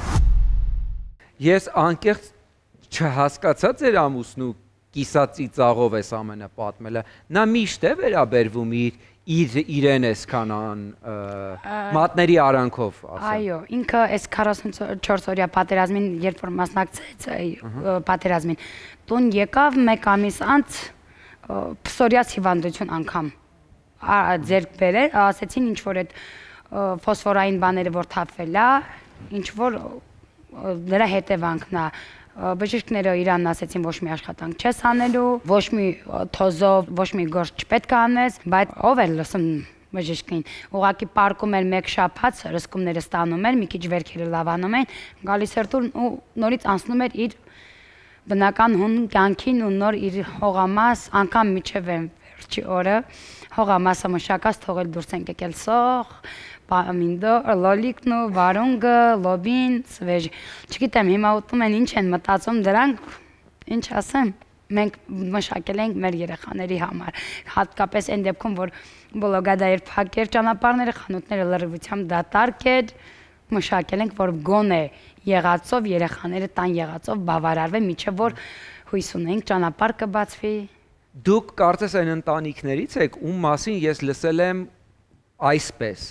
A: Ես անկեղծ չհասկացա ձեր ամուսնու կիսածի ծաղով էս ամենը պատմելը։ Նա միշտ է վերաբերվում իր իր իրեն էսքան մատների արանքով ասեմ։
B: Այո, ինքը այս քառասունչորս օրյա պատերազմին, երբ որ մասնակցեց պատերազմին, տուն եկավ մեկ ամիս անց փսորյաց հիվանդություն անգամ ձեռք բերել, ասեցին ինչ որ այդ ֆոսֆորային բաները որ թափվել է, ինչ որ նրա հետևանքն է։ Բժիշկները իրանն ասեցին ոչ մի աշխատանք չես անելու, ոչ մի թոզով, ոչ մի գործ չպետք է անես, բայց ով էր լսում բժիշկին։ Ուղղակի պարկում էր մեկ շաբաթ, ռսկումները ստանում էր, մի քիչ վերքերը լավանում են, գալիս էր տուն ու նորից անցնում էր իր բնական հուն կյանքին ու նոր իր հողամաս, անգամ միջև վերջի օրը հողամասը մշակած թողել դուրս են եկել սող, պամինդո, լոլիկն ու վարունգը, լոբին, սվեժ։ Չգիտեմ, հիմա ուտում են ինչ են մտածում դրանք, ինչ ասեմ, մենք մշակել ենք մեր երեխաների համար, հատկապես այն դեպքում, որ Բոլոգադա էր փակ էր ճանապարհները, խանութները լրիվությամբ դատարկ էր, մշակել ենք, որ գոնե եղածով երեխաները տան եղածով բավարարվեն, միջև որ հույս ունենք ճանապարհ կբացվի։
A: Դուք կարծես այն ընտանիքներից եք, ում մասին ես լսել եմ այսպես։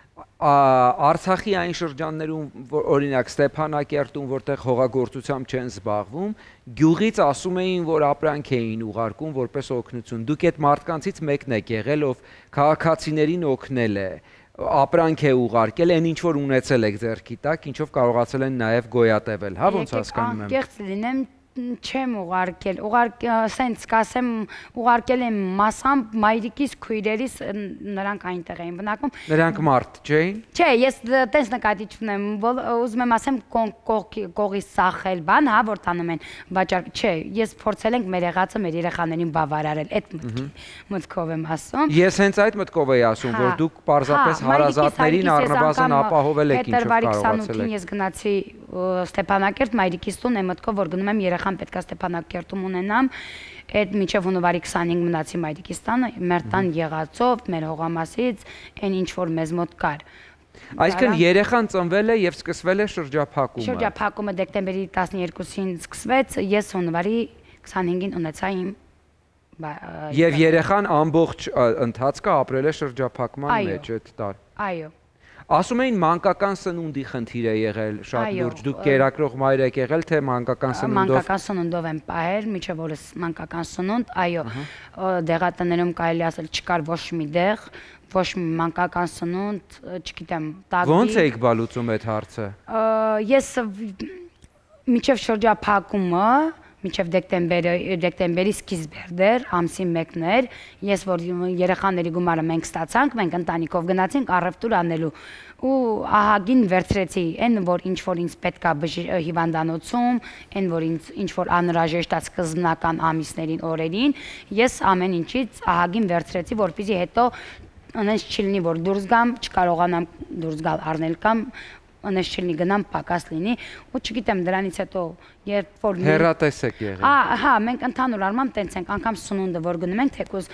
A: Արցախի այն շրջաններում, օրինակ Ստեփանակերտում, որտեղ հողագործությամբ չեն զբաղվում, գյուղից ասում էին, որ ապրանք էին ուղարկում որպես օգնություն։ Դուք այդ մարդկանցից մեկն եք եղել, ով քաղաքացիներին օգնել է, ապրանք է ուղարկել, այն ինչ որ ունեցել եք ձեռքի տակ, ինչով կարողացել են նաև գոյատևել, հա ոնց հասկանում եմ։
B: Անկեղծ լինեմ, չեմ ուղարկել, սենց կասեմ, ուղարկել եմ մասամբ մայրիկիս, քույրերիս, նրանք այնտեղ էին բնակվում։
A: Նրանք մարդ չէին։
B: Չէ, ես տենց նկատի չունեմ, ուզում եմ ասեմ կողի սախել բան, հա, որ տանում են վաճառ, չէ, ես փորձել ենք մեր եղածը մեր երեխաներին բավարարել, այդ մտքով եմ ասում։
A: Ես հենց այդ մտքով էի ասում, որ դուք պարզապես հարազատներին առնվազն ապահովել եք ինչով կարողացել եք։
B: Ես գնացի Ստեփանակերտ մայրիկիս տուն, այն մտքով որ գնում եմ երեխան պետք է Ստեփանակերտում ունենամ, Այդ միջև հունվարի քսանհինգ մնացի մայրիկիս տանը, մեր տան եղածով, մեր հողամասից, այն ինչ որ մեզ մոտ կար։
A: Այսինքն երեխան ծնվել է եւ սկսվել է շրջափակումը։
B: Շրջափակումը դեկտեմբերի տասներկուսին սկսվեց, ես հունվարի քսանհինգին ունեցա իմ
A: Եվ երեխան ամբողջ ընթացքը ապրել է շրջափակման մեջ այդ տար։
B: Այո։
A: Ասում էին մանկական սնունդի խնդիր է եղել շատ լուրջ։ Դուք կերակրող մայր եք եղել, թե մանկական սնունդով։
B: Մանկական սնունդով եմ պահել, միջև օրս մանկական սնունդ, այո, դեղատներում կարելի ասել չկար ոչ մի դեղ, ոչ մի մանկական սնունդ, չգիտեմ, տակի։
A: Ոնց էիք բալուծում այդ հարցը։
B: Ես միջև շրջափակումը Միջև դեկտեմբերի սկիզբեր դեր, ամսի մեկն էր, ես որ երեխաների գումարը մենք ստացանք, մենք ընտանիքով գնացինք առևտուր անելու ու ահագին վերցրեցի այն, որ ինչ որ ինձ պետք է հիվանդանոցում, այն որ ինձ ինչ որ անհրաժեշտ է սկզբնական ամիսներին, օրերին, ես ամեն ինչից ահագին վերցրեցի, որպեսզի հետո անես չլինի, որ դուրս գամ, չկարողանամ դուրս գալ առնել կամ անես չլինի գնամ պակաս լինի ու չգիտեմ դրանից հետո երբ որ
A: հեռատես եք եղել։
B: Հա, մենք ընդհանուր առմամբ տենց ենք, անգամ սնունդը որ գնում ենք, թեկուզ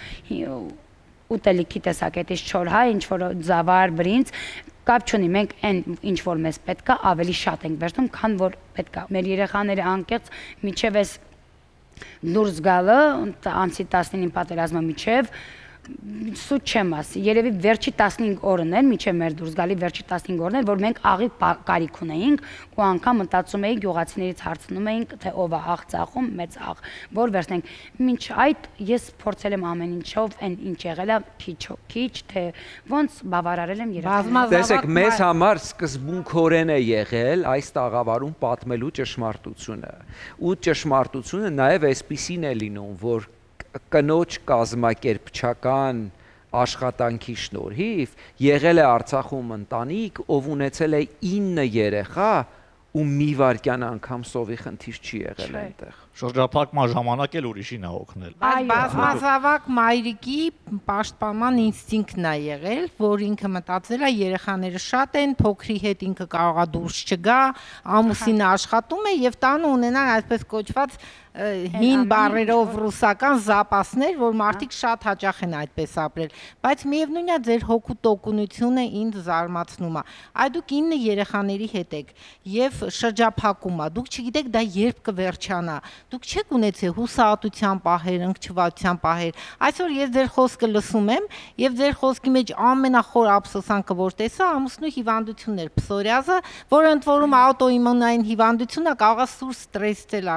B: ուտելիքի տեսակետից չոր, հա, ինչ որ ձավար, բրինձ, կապ չունի, մենք այն ինչ որ մեզ պետք է ավելի շատ ենք վերցնում, քան որ պետք է։ Մեր երեխաները անկեղծ միջև էս դուրս գալը, անցի տասնինին պատերազմը միջև Սուտ չեմ ասի, երևի վերջի տասնհինգ օրն էր, միջև մեր դուրս գալի վերջի տասնհինգ օրն էր, որ մենք աղի կարիք ունեինք ու անգամ մտածում էինք գյուղացիներից հարցնում էինք, թե ով է աղ ծախում, մեծ աղ, որ վերցնենք։ Մինչ այդ ես փորձել եմ ամեն ինչով, այն ինչ եղել է, քիչ, թե ոնց բավարարել եմ երեխաներին։
A: Տեսեք, մեզ համար սկզբունքորեն է եղել այս տաղավարում պատմելու ճշմարտությունը։ Ու ճշմարտությունը նաև այսպիսին է լինում, որ կնոջ կազմակերպչական աշխատանքի շնորհիվ եղել է Արցախում ընտանիք, ով ունեցել է ինը երեխա ու մի վայրկյան անգամ սովի խնդիր չի եղել այնտեղ։
C: Շրջափակման ժամանակ էլ ուրիշին է օգնել։
E: Այդ բազմազավակ մայրիկի պաշտպանման ինստինկտն է եղել, որ ինքը մտածել է երեխաները շատ են, փոքրի հետ ինքը կարող է դուրս չգա, ամուսինը աշխատում է եւ տանը ունենան այսպես կոչված հին բառերով ռուսական զապասներ, որ մարդիկ շատ հաճախ են այդպես ապրել, բայց միևնույնն է ձեր հոգու տոկունությունը ինձ զարմացնում է։ Այ դուք ինը երեխաների հետ եք եւ շրջափակում է, դուք չգիտեք դա երբ կվերջանա։ Դուք չեք ունեցել հուսահատության պահեր, ընկճվածության պահեր։ Այսօր ես ձեր խոսքը լսում եմ եւ ձեր խոսքի մեջ ամենախոր ափսոսանքը որ տեսա ամուսնու հիվանդությունն էր, փսորիազը, որը ընդ որում աուտոիմունային հիվանդություն է, կարող է սուր ստրեսել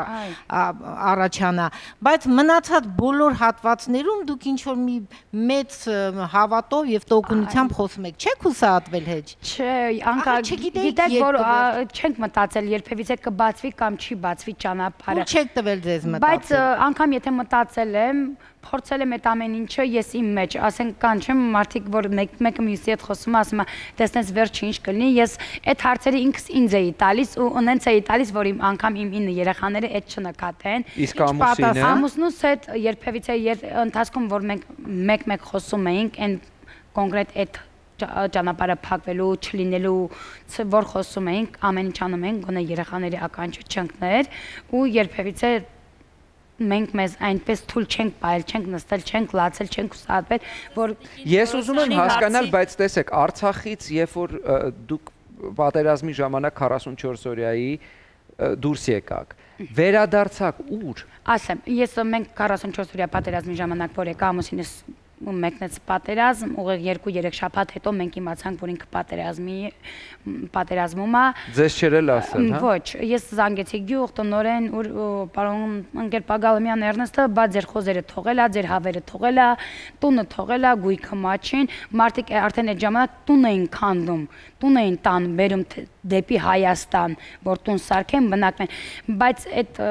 E: առաջանա, բայց մնացած բոլոր հատվածներում դուք ինչ որ մի մեծ հավատով եւ տոկունությամբ խոսում եք, չեք հուսահատվել հեչ։
B: Չէ, անկա գիտեք որ չենք մտածել երբևիցե կբացվի կամ չի բացվի ճանապարհը։
E: Չեք տվել ձեզ մտածել։
B: Բայց անգամ եթե մտածել եմ, փորձել եմ այդ ամեն ինչը ես իմ մեջ, ասենք կան չեմ մարդիկ որ մեկը մյուսի հետ խոսում ասում է, տեսնես վերջը ինչ կլինի, ես այդ հարցերը ինքս ինձ էի տալիս ու ունենց էի տալիս, որ իմ անգամ իմ ինը երեխաները այդ չնկատեն։
A: Իսկ ամուսինը
B: ամուսնուս հետ երբևիցե ընթացքում որ մենք մեկ-մեկ խոսում էինք, այն կոնկրետ այդ ճանապարհը փակվելու, չլինելու, որ խոսում էինք, ամեն ինչ անում էինք, գոնե երեխաների ականջը չընկներ ու երբևիցե մենք մեզ այնպես թույլ չենք պահել, չենք նստել, չենք լացել, չենք հուսահատվել, որ
A: ես ուզում եմ հասկանալ, բայց տեսեք, Արցախից երբ որ դուք պատերազմի ժամանակ քառասունչորս օրյայի դուրս եկաք, վերադարձաք ուր։
B: Ասեմ, ես մենք քառասունչորս օրյա պատերազմի ժամանակ որ եկա ամուսինս մեկնեց պատերազմ, ուղիղ երկու-երեք շաբաթ հետո մենք իմացանք, որ ինքը պատերազմի պատերազմում է։
A: Ձեզ չէր էլ ասել, հա։
B: Ոչ, ես զանգեցի գյուղ տնօրեն, որ պարոն ընկեր Պագալամյան Էրնեստը, բա ձեր խոզերը թողել է, ձեր հավերը թողել է, տունը թողել է, գույքը մաչին, մարդիկ արդեն այդ ժամանակ տուն էին քանդում, տուն էին տան բերում դեպի Հայաստան, որ տուն սարքեն, բնակվեն, բայց այդ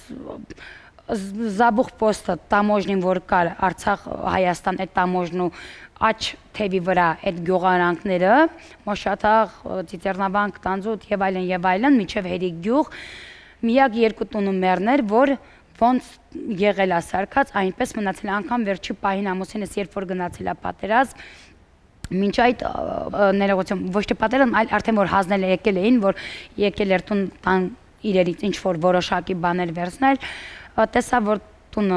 B: Զաբուխ պոստը տամոժնին որ կար Արցախ Հայաստան այդ տամոժնու աչ թևի վրա այդ գյուղարանքները Մոշաթաղ, Ծիծեռնաբանք, Տանձուտ եւ այլն եւ այլն միջև Հերիկ գյուղ միակ երկու տունը մեռներ որ ոնց եղել է սարքած այնպես մնացել անգամ վերջի պահին ամուսինս երբ որ գնացել է պատերազմ մինչ այդ ներողություն ոչ թե պատերազմ այլ արդեն որ հանձնել եկել էին որ եկել էր տուն տան իրերից ինչ որ որոշակի բաներ վերցնել տեսա որ տունը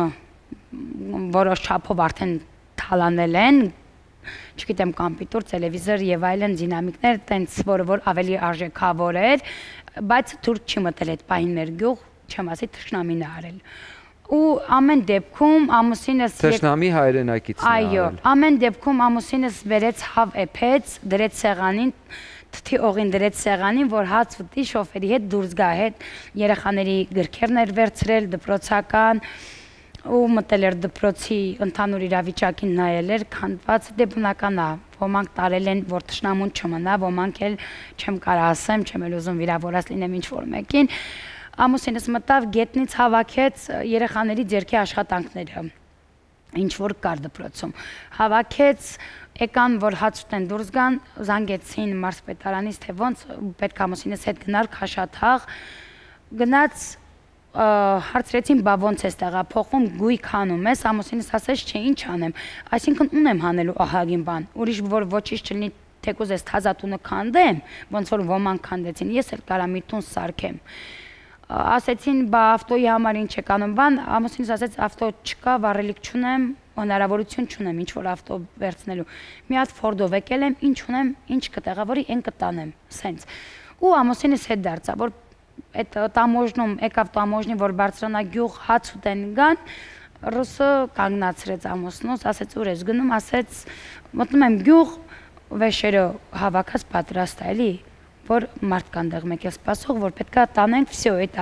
B: որոշ չափով արդեն թալանել են, չգիտեմ, կոմպյուտեր, տելևիզոր եւ այլն դինամիկներ, տենց որը որ ավելի արժեքավոր էր, բայց թուրք չի մտել այդ պահին մեր գյուղ, չեմ ասի թշնամին է արել։ Ու ամեն դեպքում ամուսինս
A: Թշնամի հայրենակիցն է արել։
B: Այո, ամեն դեպքում ամուսինս վերեց հավ էփեց, դրեց սեղանին, թթի օղին դրեց սեղանին, որ հաց ուտի շոֆերի հետ դուրս գա, հետ երեխաների գրքերն էր վերցրել, դպրոցական ու մտել էր դպրոցի ընդհանուր իրավիճակին նայել էր, քանդված դե բնական է, ոմանք տարել են, որ թշնամուն չմնա, ոմանք էլ չեմ կարող ասեմ, չեմ էլ ուզում վիրավորած լինեմ ինչ-որ մեկին, ամուսինս մտավ գետնից հավաքեց երեխաների ձեռքի աշխատանքները, ինչ-որ կար դպրոցում, հավաքեց, եկան, որ հաց ուտեն դուրս գան, զանգեցին մարզպետարանից, թե ոնց պետք ամուսինս հետ գնալ Քաշաթաղ, գնաց հարցրեցին, բա ոնց ես տեղափոխվում, գույք հանում ես, ամուսինս ասեց, չէ, ինչ անեմ, այսինքն ունեմ հանելու ահագին բան, ուրիշ որ ոչինչ չլինի, թեկուզ ես թազա տունը քանդեմ, ոնց որ ոմանք քանդեցին, ես էլ կարա մի տուն սարքեմ։ Ասեցին, բա ավտոյի համար ինչ եք անում, բան, ամուսինս ասեց, ավտո չկա, վառելիք չունեմ, հնարավորություն չունեմ ինչ որ ավտո վերցնելու։ Մի հատ Ֆորդով եկել եմ, ինչ ունեմ, ինչ կտեղավորի, այն կտանեմ, սենց։ Ու ամուսինս հետ դարձա, որ այդ տամոժնում, եկավ տամոժնի, որ բարձրանա գյուղ հաց ուտեն գան, ռուսը կանգնացրեց ամուսնուս, ասեց ուր ես գնում, ասեց մտնում եմ գյուղ, վեշերը հավաքած պատրաստ է, էլի, որ մարդ կան դեղ մեկ էլ սպասող, որ պետք է տանենք, վсё, էտա։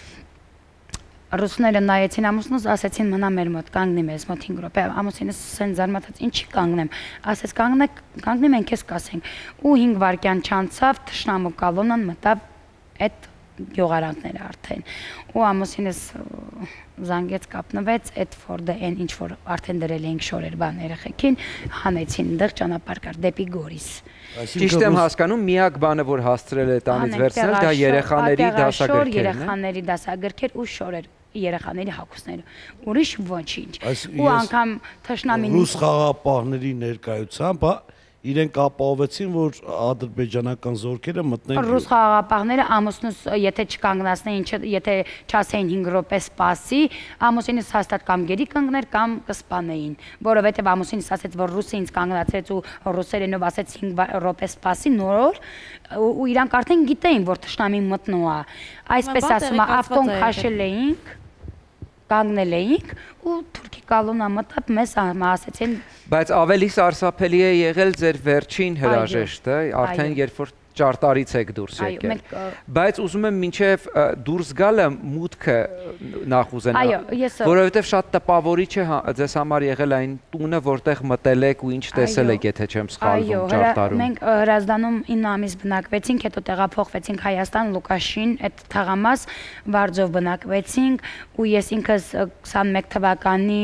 B: Ռուսները նայեցին ամուսնուս, ասեցին մնա մեր մոտ, կանգնի մեզ մոտ հինգ րոպե, ամուսինս սեն զարմացած, ինչի կանգնեմ, ասեց կանգնի մենք ես կասենք, ու հինգ վայրկյան չանցավ, թշնամու կալոնան մտավ այդ գյուղարանքները արդեն, ու ամուսինս զանգեց կապնվեց, այդ Ֆորդը այն ինչ որ արդեն դրել էինք շորեր բան երեխեքին, հանեցին դեղ ճանապարհ կար դեպի Գորիս։
A: Ճիշտ եմ հասկանում, միակ բանը որ հասցրել է տանից վերցնել, դա երեխաների դասագրքերն են։
B: Երեխաների դասագրքեր ու շորեր, երեխաների հագուստները, ուրիշ ոչինչ։ Ու անգամ թշնամին
L: ռուս խաղապահների ներկայությամբ իրենք ապահովեցին, որ ադրբեջանական զորքերը մտնեն։
B: Ռուս խաղաղապահները ամուսնուս եթե չկանգնացնեին, եթե չասեին հինգ րոպե սպասի, ամուսինս հաստատ կամ գերի կանգներ կամ կսպանեին, որովհետև ամուսինս ասեց, որ ռուսը ինձ կանգնացրեց ու ռուսերենով ասեց հինգ րոպե սպասի, նոր ու իրանք արդեն գիտեին, որ թշնամին մտնում է։ Այսպես ասում է, ավտոն քաշել էինք, կանգնել էինք ու թուրքի կալոնա մտավ մեզ ասեցին։
A: Բայց ավելի սարսափելի է եղել ձեր վերջին հրաժեշտը, արդեն երբ որ ճարտարից եք դուրս եկել։ Բայց ուզում եմ մինչև դուրս գալը մուտքը նախ ուզենա, որովհետև շատ տպավորիչ է ձեզ համար եղել այն տունը, որտեղ մտել եք ու ինչ տեսել եք, եթե չեմ սխալվում ճարտարում։
B: Մենք Հրազդանում ինը ամիս բնակվեցինք, հետո տեղափոխվեցինք Հայաստան, Լուկաշին, այդ թաղամաս Վարձով բնակվեցինք ու ես ինքս քսանմեկ թվականի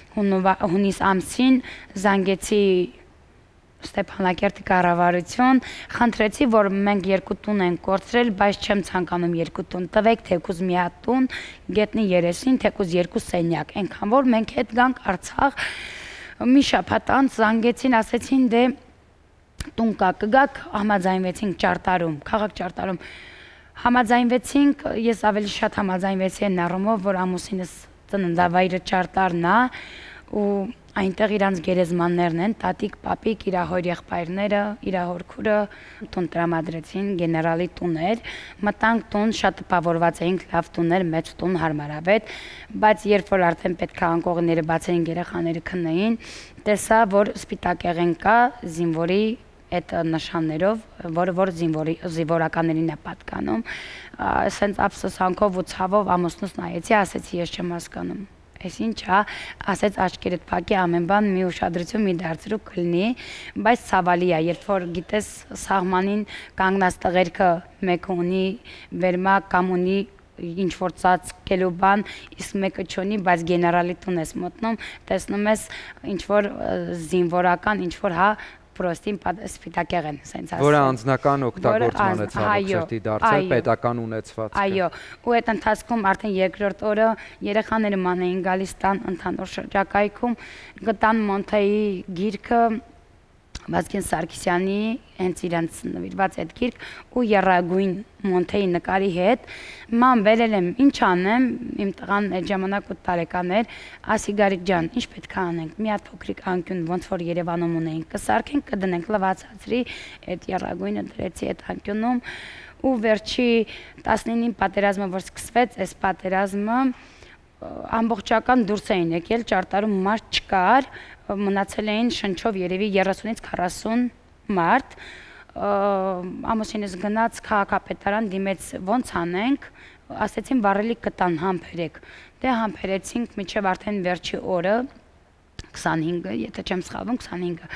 B: հունիս ամսին զանգեցի Ստեփանակերտի կառավարություն, խնդրեցի, որ մենք երկու տուն ենք կորցրել, բայց չեմ ցանկանում երկու տուն տվեք, թեկուզ մի հատ տուն, գետնի երեսին, թեկուզ երկու սենյակ, այնքան որ մենք հետ գանք Արցախ, մի շաբաթ անց զանգեցին, ասեցին դե տուն կա, կգաք, համաձայնվեցինք ճարտարում, քաղաք ճարտարում, համաձայնվեցինք, ես ավելի շատ համաձայնվեցի այն առումով, որ ամուսինս ծննդավայրը ճարտարն է ու այնտեղ իրանց գերեզմաններն են, տատիկ, պապիկ, իր հոր եղբայրները, իր հոր քուրը տուն տրամադրեցին, գեներալի տուներ, մտանք տուն, շատ տպավորված էինք, լավ տուներ, մեծ տուն, հարմարավետ, բայց երբ որ արդեն պետք է անկողները բացեին, երեխաները քննեին, տեսա, որ սպիտակ եղեն կա, զինվորի այդ նշաններով, որը որ զինվորականներին է պատկանում, սենց ափսոսանքով ու ցավով ամուսնուս նայեցի, ասեցի ես չեմ հասկանում։ Այս ինչ է, ասեց աչքերդ փակի ամեն բան մի ուշադրություն մի դարձրու կլինի, բայց ցավալի է, երբ որ գիտես սահմանին կանգնած տղերքը մեկը ունի վերմա կամ ունի ինչ որ ծածկելու բան, իսկ մեկը չունի, բայց գեներալի տուն ես մտնում, տեսնում ես ինչ որ զինվորական, ինչ որ հա պրոստին սպիտակեղ են, սենց ասեմ։
A: Որը անձնական օգտագործման է ցավոք դարձել պետական ունեցվածքը։
B: Այո, ու այդ ընթացքում արդեն երկրորդ օրը երեխաները ման էին գալիս տան ընդհանուր շրջակայքում, գտան Մոնթեի գիրքը, Վազգեն Սարգսյանի հենց իրանց նվիրված այդ գիրք ու Եռագույն Մոնթեի նկարի հետ ման վերել եմ ինչ անեմ իմ տղան այդ ժամանակ օգ տարեկան էր ասի Գարիկ ջան ինչ պետք է անենք մի հատ փոքրիկ անկյուն ոնց որ Երևանում ունեինք կսարքենք կդնենք լվացածրի այդ Եռագույնը դրեցի այդ անկյունում ու վերջի տասնինին պատերազմը որ սկսվեց այս պատերազմը ամբողջական դուրս էին եկել ճարտարում մարդ չկար մնացել էին շնչով երևի երեսունից քառասուն մարդ ամուսինս գնաց քաղաքապետարան դիմեց ոնց անենք ասեցին վառելի կտան համբերեք դե համբերեցինք մինչև արդեն վերջի օրը քսանհինգը եթե չեմ սխալվում քսանհինգը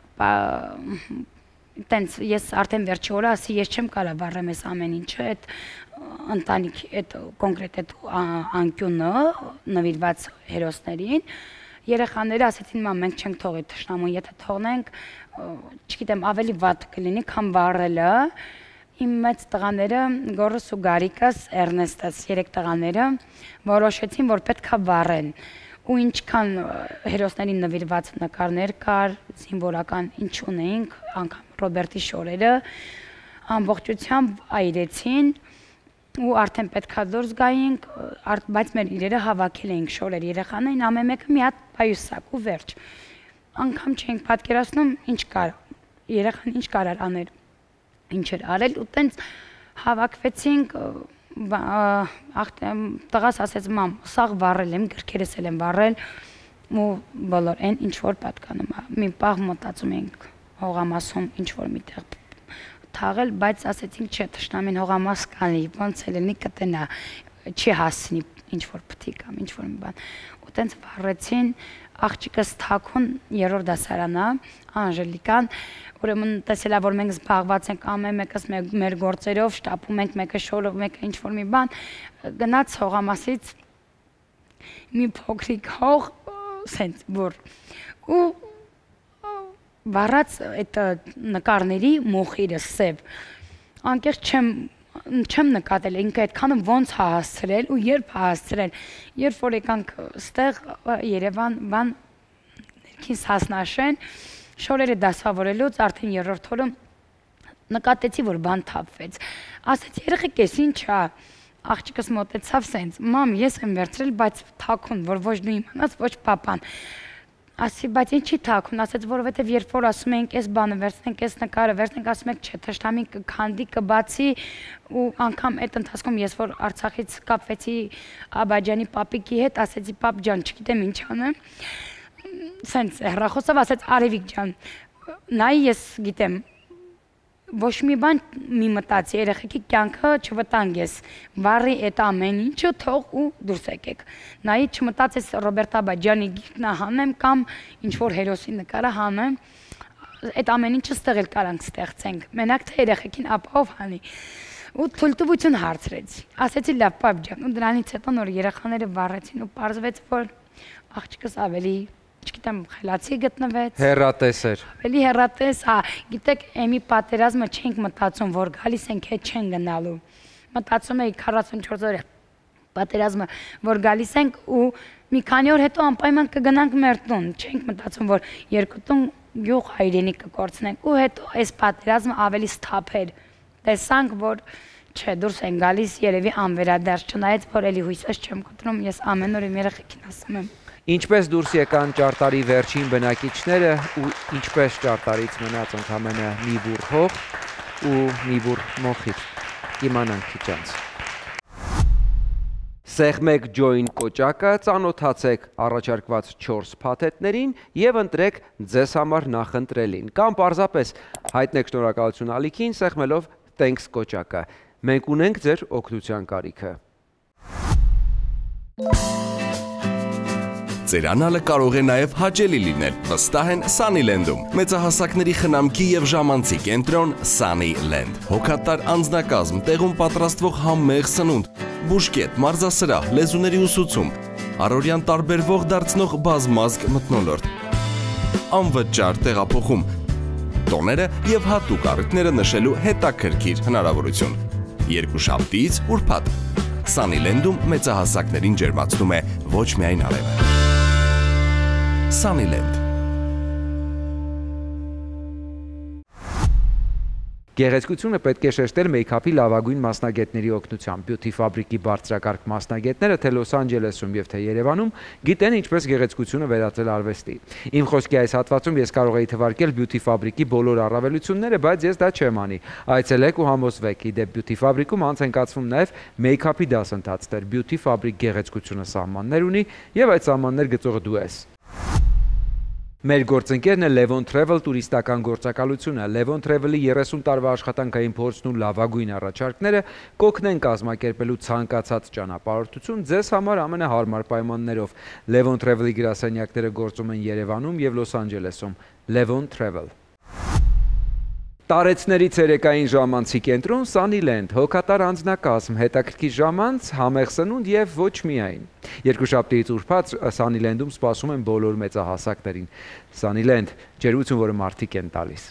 B: տենց ես արդեն վերջի օրը ասի ես չեմ կարա վառեմ այս ամեն ինչը այդ ընտանիքի այդ կոնկրետ այդ անկյունը նվիրված հերոսներին երեխաները ասեցին մամ մենք չենք թողի թշնամուն եթե թողնենք չգիտեմ ավելի վատ կլինի քան վառելը իմ մեծ տղաները Գորս ու Գարիկս Էրնեստս երեք տղաները որոշեցին որ պետք է վառեն ու ինչքան հերոսներին նվիրված նկարներ կար զինվորական ինչ ունեինք անգամ Ռոբերտի շորերը ամբողջությամբ այրեցին ու արդեն պետքա դուրս գայինք բայց մեր իրերը հավաքել էինք շորեր երեխաներին ամեն մեկը մի հատ պայուսակ ու վերջ անգամ չենք պատկերացնում ինչ կար երեխան ինչ կարար անել ինչ էր արել ու տենց հավաքվեցինք տղաս ասեց մամ սաղ վառել եմ գրքերս էլ եմ վառել ու բոլոր այն ինչ որ պատկանում մի պահ մտածում ենք հողամասում ինչ որ միտեղ թաղել բայց ասեցինք չէ թշնամին հողամաս կանի ոնց էլ լինի կտնա չի հասնի ինչ որ փթի կամ ինչ որ մի բան ու տենց վառեցին աղջիկս թաքուն երրորդ դասարանա Անժելիկան ուրեմն տեսելա որ մենք զբաղված ենք ամեն մեկս մեր գործերով շտապում ենք մեկը շորով մեկը ինչ որ մի բան գնաց հողամասից մի փոքրիկ հող սենց որ ու վառած այդ նկարների մոխիրը սև անկեղծ չեմ չեմ նկատել ինքը այդքանը ոնց հա հասցրել ու երբ հա հասցրել երբ որ եկանք ստեղ Երևան բան ներքին Սասնաշեն շորերը դասավորելուց արդեն երրորդ օրը նկատեցի որ բան թափվեց ասեց երեխեք էս ինչ է աղջիկս մոտեցավ սենց մամ ես եմ վերցրել բայց թաքուն որ ոչ դու իմանաս ոչ papan ասի բայց ինչի թաքուն ասեց որովհետև երբ որ ասում ենք այս բանը վերցնենք այս նկարը վերցնենք ասում եք չէ թշնամին կքանդի կբացի ու անգամ այդ ընթացքում ես որ Արցախից կապվեցի Աբաջանի պապիկի հետ ասեցի պապ ջան չգիտեմ ինչ անեմ սենց հեռախոսով ասեց Արևիկ ջան նայ ես գիտեմ ոչ մի բան մի մտածի երեխեքի կյանքը չվտանգես վառի այդ ամեն ինչը թող ու դուրս եկեք նայի չմտածես Ռոբերտ Աբաջանի գիրքն հանեմ կամ ինչ որ հերոսի նկարը հանեմ այդ ամեն ինչը ստեղ էլ կարանք ստեղծենք մենակ թե երեխեքին ապահով հանի ու թույլտվություն հարցրեցի ասեցի լավ պապ ջան ու դրանից հետո նոր երեխաները վառեցին ու պարզվեց որ աղջիկս ավելի չգիտեմ խելացի գտնվեց
A: հերատես էր
B: ավելի հերատես հա գիտեք եմի պատերազմը չենք մտածում որ գալիս ենք հետ չեն գնալու մտածում էի քառասունչորս օրը պատերազմը որ գալիս ենք ու մի քանի օր հետո անպայման կգնանք մեր տուն չենք մտածում որ երկու տուն գյուղ հայրենիք կկորցնենք ու հետո այս պատերազմը ավելի սթափեր տեսանք որ չէ դուրս են գալիս երևի անվերադարձ չնայած որ էլի հույսս չեմ կտրում ես ամեն օր իմ երեխեքին ասում եմ
A: Ինչպես դուրս եկան ճարտարի վերջին բնակիչները ու ինչպես ճարտարից մնաց ընդամենը մի բուռ հող ու մի բուռ մոխիր, իմանանք քիչ անց։ Սեղմեք ջոին կոճակը, ծանոթացեք առաջարկված չորս փաթեթներին եւ ընտրեք ձեզ համար նախընտրելին կամ պարզապես հայտնեք շնորհակալություն ալիքին սեղմելով Thanks կոճակը։ Մենք ունենք ձեր օգնության կարիքը։
G: Ձեր անալը կարող է նաև հաճելի լինել, վստահ են Sunnyland-ում։ Մեծահասակների խնամքի եւ ժամանցի կենտրոն Sunnyland։ Հոգատար անձնակազմ, տեղում պատրաստվող համեղ սնունդ, բուժկետ, մարզասրահ, լեզուների ուսուցում, առօրյան տարբերվող դարձնող բազմազգ մթնոլորտ։ Անվճար տեղափոխում, տոները եւ հատուկ առիթները նշելու հետաքրքիր հնարավորություն։ Երկուշաբթից ուրբաթ Sunnyland-ում մեծահասակներին ջերմացնում է ոչ միայն արևը։ Sunnyland
A: Գեղեցկությունը պետք է շեշտել մեյքափի լավագույն մասնագետների օգնությամբ։ Beauty Fabric-ի բարձրակարգ մասնագետները թե Լոս Անջելեսում եւ թե Երևանում գիտեն ինչպես գեղեցկությունը վերածել արվեստի։ Իմ խոսքի այս հատվածում ես կարող եի թվարկել Beauty Fabric-ի բոլոր առավելությունները, բայց ես դա չեմ անի։ Այցելեք ու համոզվեք, իդեպ Beauty Fabric-ում անց են կացվում նաեւ մեյքափի դասընթացներ։ Beauty Fabric գեղեցկությունը սահմաններ ունի եւ այդ սահմաններ գծողը դու ես։ Մեր գործընկերն է Levon Travel տուրիստական գործակալությունը։ Levon Travel-ի երեսուն տարվա աշխատանքային փորձն ու լավագույն առաջարկները կօգնեն կազմակերպելու ցանկացած ճանապարհորդություն ձեզ համար ամենահարմար պայմաններով։ Levon Travel-ի գրասենյակները գործում են Երևանում եւ Լոս Անջելեսում։ Levon Travel։ Տարեցների ցերեկային ժամանցի կենտրոն Sunnyland, հոգատար անձնակազմ, հետաքրքիր ժամանց, համեղ սնունդ եւ ոչ միայն։ Երկուշաբթիից ուրբաթ Sunnyland-ում սպասում են բոլոր մեծահասակներին։ Sunnyland, ջերմություն, որը մարդիկ են տալիս։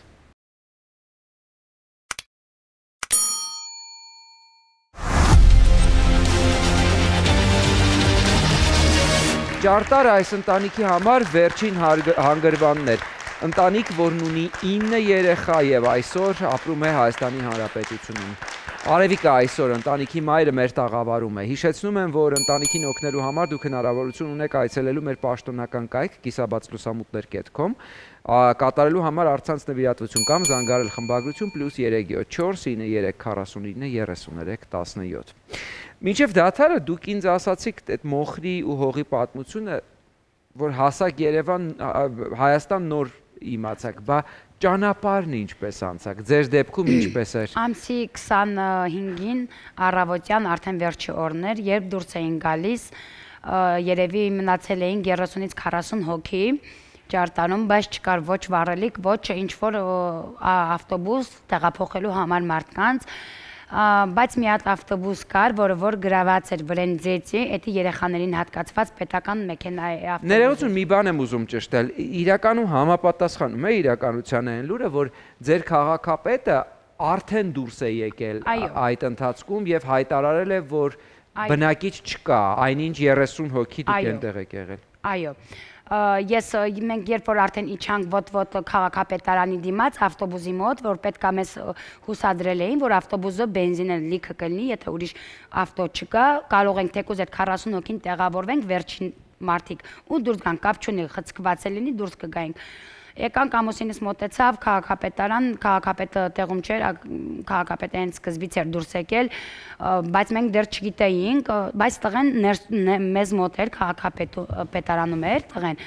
A: Ճարտարը այս ընտանիքի համար վերջին հանգրվաններ։ Ընտանիք, որն ունի ինը երեխա եւ այսօր ապրում է Հայաստանի Հանրապետությունում։ Արևիկը այսօր ընտանիքի մայրը մեր տաղավարում է։ Հիշեցնում եմ, որ ընտանիքին օգնելու համար դուք հնարավորություն ունեք այցելելու մեր պաշտոնական կայք կիսաբաց լուսամուտներ կետ կոմ, կատարելու համար առցանց նվիրատվություն կամ զանգարել խմբագրություն պլյուս երեք յոթ չորս ինը երեք քառասունինը երեսուներեք տասնյոթ։ Մինչև դադարը դուք ինձ ասացիք այդ մոխրի ու հողի պատմությունը, որ հասակ Երևան, Հայաստան նոր իմացաք, բա ճանապարհն ինչպես անցաք, ձեր դեպքում ինչպես էր։
B: Ամսի քսանհինգին առավոտյան արդեն վերջի օրն էր, երբ դուրս էին գալիս, երևի մնացել էին երեսունից քառասուն հոգի ճարտարում, բայց չկար ոչ վառելիք, ոչ ինչ-որ ավտոբուս տեղափոխելու համար մարդկանց, բայց մի հատ ավտոբուս կար, որը որ գրաված էր Վրենձեցի, էդի երեխաներին հատկացված պետական մեքենայի ավտոբուս։
A: Ներողություն, մի բան եմ ուզում ճշտել, իրականում համապատասխանում է իրականության այն լուրը, որ ձեր քաղաքապետը արդեն դուրս է եկել այդ ընթացքում եւ հայտարարել է, որ բնակիչ չկա, այնինչ երեսուն հոգի դուք այնտեղ եք եղել։
B: Այո։ Ես մենք երբ որ արդեն իջանք ոտ-ոտ քաղաքապետարանի դիմաց ավտոբուսի մոտ, որ պետքա մեզ հուսադրել էին, որ ավտոբուսը բենզինը լիքը կլինի, եթե ուրիշ ավտո չկա, կարող ենք թեկուզ այդ քառասուն հոգին տեղավորվենք վերջին մարդիկ ու դուրս գանք, կապ չունի, խցկված է լինի, դուրս կգայինք։ Եկանք ամուսինս մոտեցավ քաղաքապետարան, քաղաքապետը տեղում չէր, քաղաքապետը հենց սկզբից էր դուրս եկել, բայց մենք դեռ չգիտեինք, բայց տղեն մեզ մոտ էր, քաղաքապետարանում էր տղեն։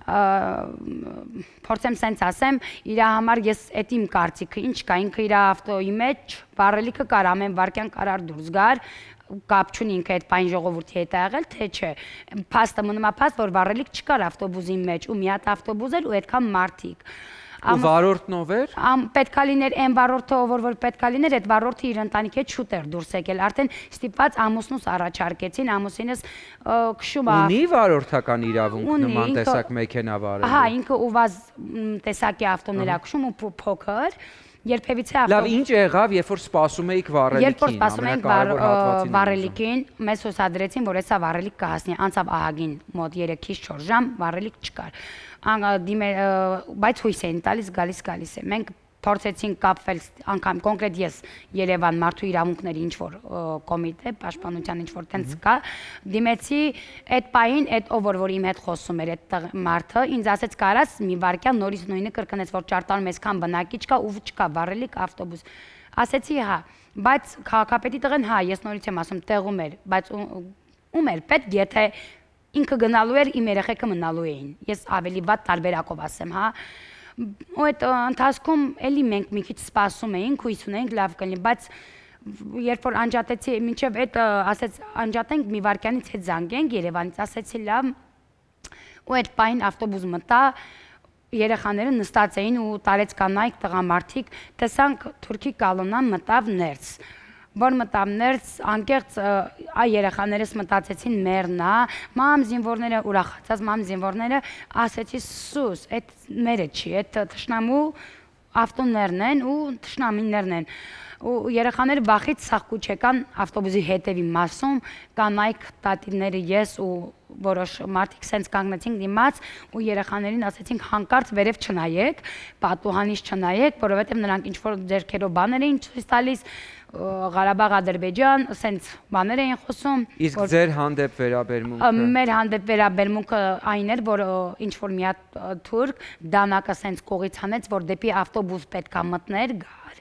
B: Փորձեմ սենց ասեմ, իր համար ես էդ իմ կարծիքը ինչ կա, ինքը իր ավտոյի մեջ վառելիքը կար, ամեն վարքյան կարար դուրս գար, կապ չունի ինքը այդ պայն ժողովրդի հետ ա եղել, թե չէ։ Փաստը մնում է փաստ, որ վառելիք չկար ավտոբուսի մեջ, ու մի հատ ավտոբուս էր ու այդքան մարդիկ։
A: Ու վարորդն ով էր։
B: Պետքա լիներ այն վարորդը, որ որ պետքա լիներ, այդ վարորդը իր ընտանիքի հետ շուտ էր դուրս եկել։ Արդեն ստիպված ամուսնուս առաջարկեցին, ամուսինս քշում է։
A: Ունի վարորդական իրավունք նման տեսակ մեքենա վարելու։
B: Հա, ինքը ուվազ տեսակի ավտոներ ա քշում ու փոքր։ Երբևիցե ավտո։
A: Լավ, ինչ եղավ, երբ որ սպասում էիք վառելիքին։
B: Երբ որ սպասում էինք վառելիքին, մեզ հուսադրեցին, որ հեսա վառելիք կհասնի, անցավ ահագին մոտ երեք չորս ժամ, վառելիք չկար։ Բայց հույս էին տալիս, գալիս գալիս է։ Մենք փորձեցինք կապվել, անգամ կոնկրետ ես Երևան մարդու իրավունքների ինչ-որ կոմիտե, պաշտպանության ինչ-որ տենց կա, դիմեցի այդ պահին, այդ ով որ իմ հետ խոսում էր այդ մարդը, ինձ ասեց կարաս մի վարքյան նորից նույնը կրկնեց, որ ճարտարում այսքան բնակիչ կա ու չկա վառելիք ավտոբուս։ Ասեցի հա, բայց քաղաքապետի տղեն հա, ես նորից եմ ասում, տեղում էր, բայց ում էր պետք, եթե ինքը գնալու էր, իմ երեխեքը մնալու էին։ Ես ավելի վատ տարբերակով ասեմ, հա։ Ու այդ ընթացքում էլի մենք մի քիչ սպասում էինք, հույս ունեինք լավ կլինի, բայց երբ որ անջատեցի, մինչև այդ ասեց անջատենք մի վարքյանից հետ զանգենք Երևանից, ասեցի լավ, ու այդ պահին ավտոբուս մտա, երեխաները նստած էին ու տարեց կանայք տղամարդիկ, տեսանք թուրքի կալոնան մտավ ներս, որ մտավ ներս, անկեղծ այ երեխաներս մտածեցին մերնա, մամ զինվորները ուրախացած, մամ զինվորները ասեցի սուս, այդ մերը չի, այդ թշնամու ավտոներն են ու թշնամիներն են։ ու երեխաները վախից սաղկու չեկան ավտոբուսի հետևի մասում, կանայք, տատիները, ես ու որոշ մարդիկ սենց կանգնեցինք դիմաց ու երեխաներին ասեցինք հանկարծ վերև չնայեք, պատուհանից չնայեք, որովհետև նրանք ինչ-որ ձեռքերով բաներ էին ցույց տալիս, Ղարաբաղ, Ադրբեջան, սենց բաներ էին խոսում։
A: Իսկ ձեր հանդեպ վերաբերմունքը։
B: Մեր հանդեպ վերաբերմունքը այն էր, որ ինչ-որ մի հատ թուրք դանակը սենց կողից հանեց, որ դեպի ավտոբուս պետքա մտներ գար։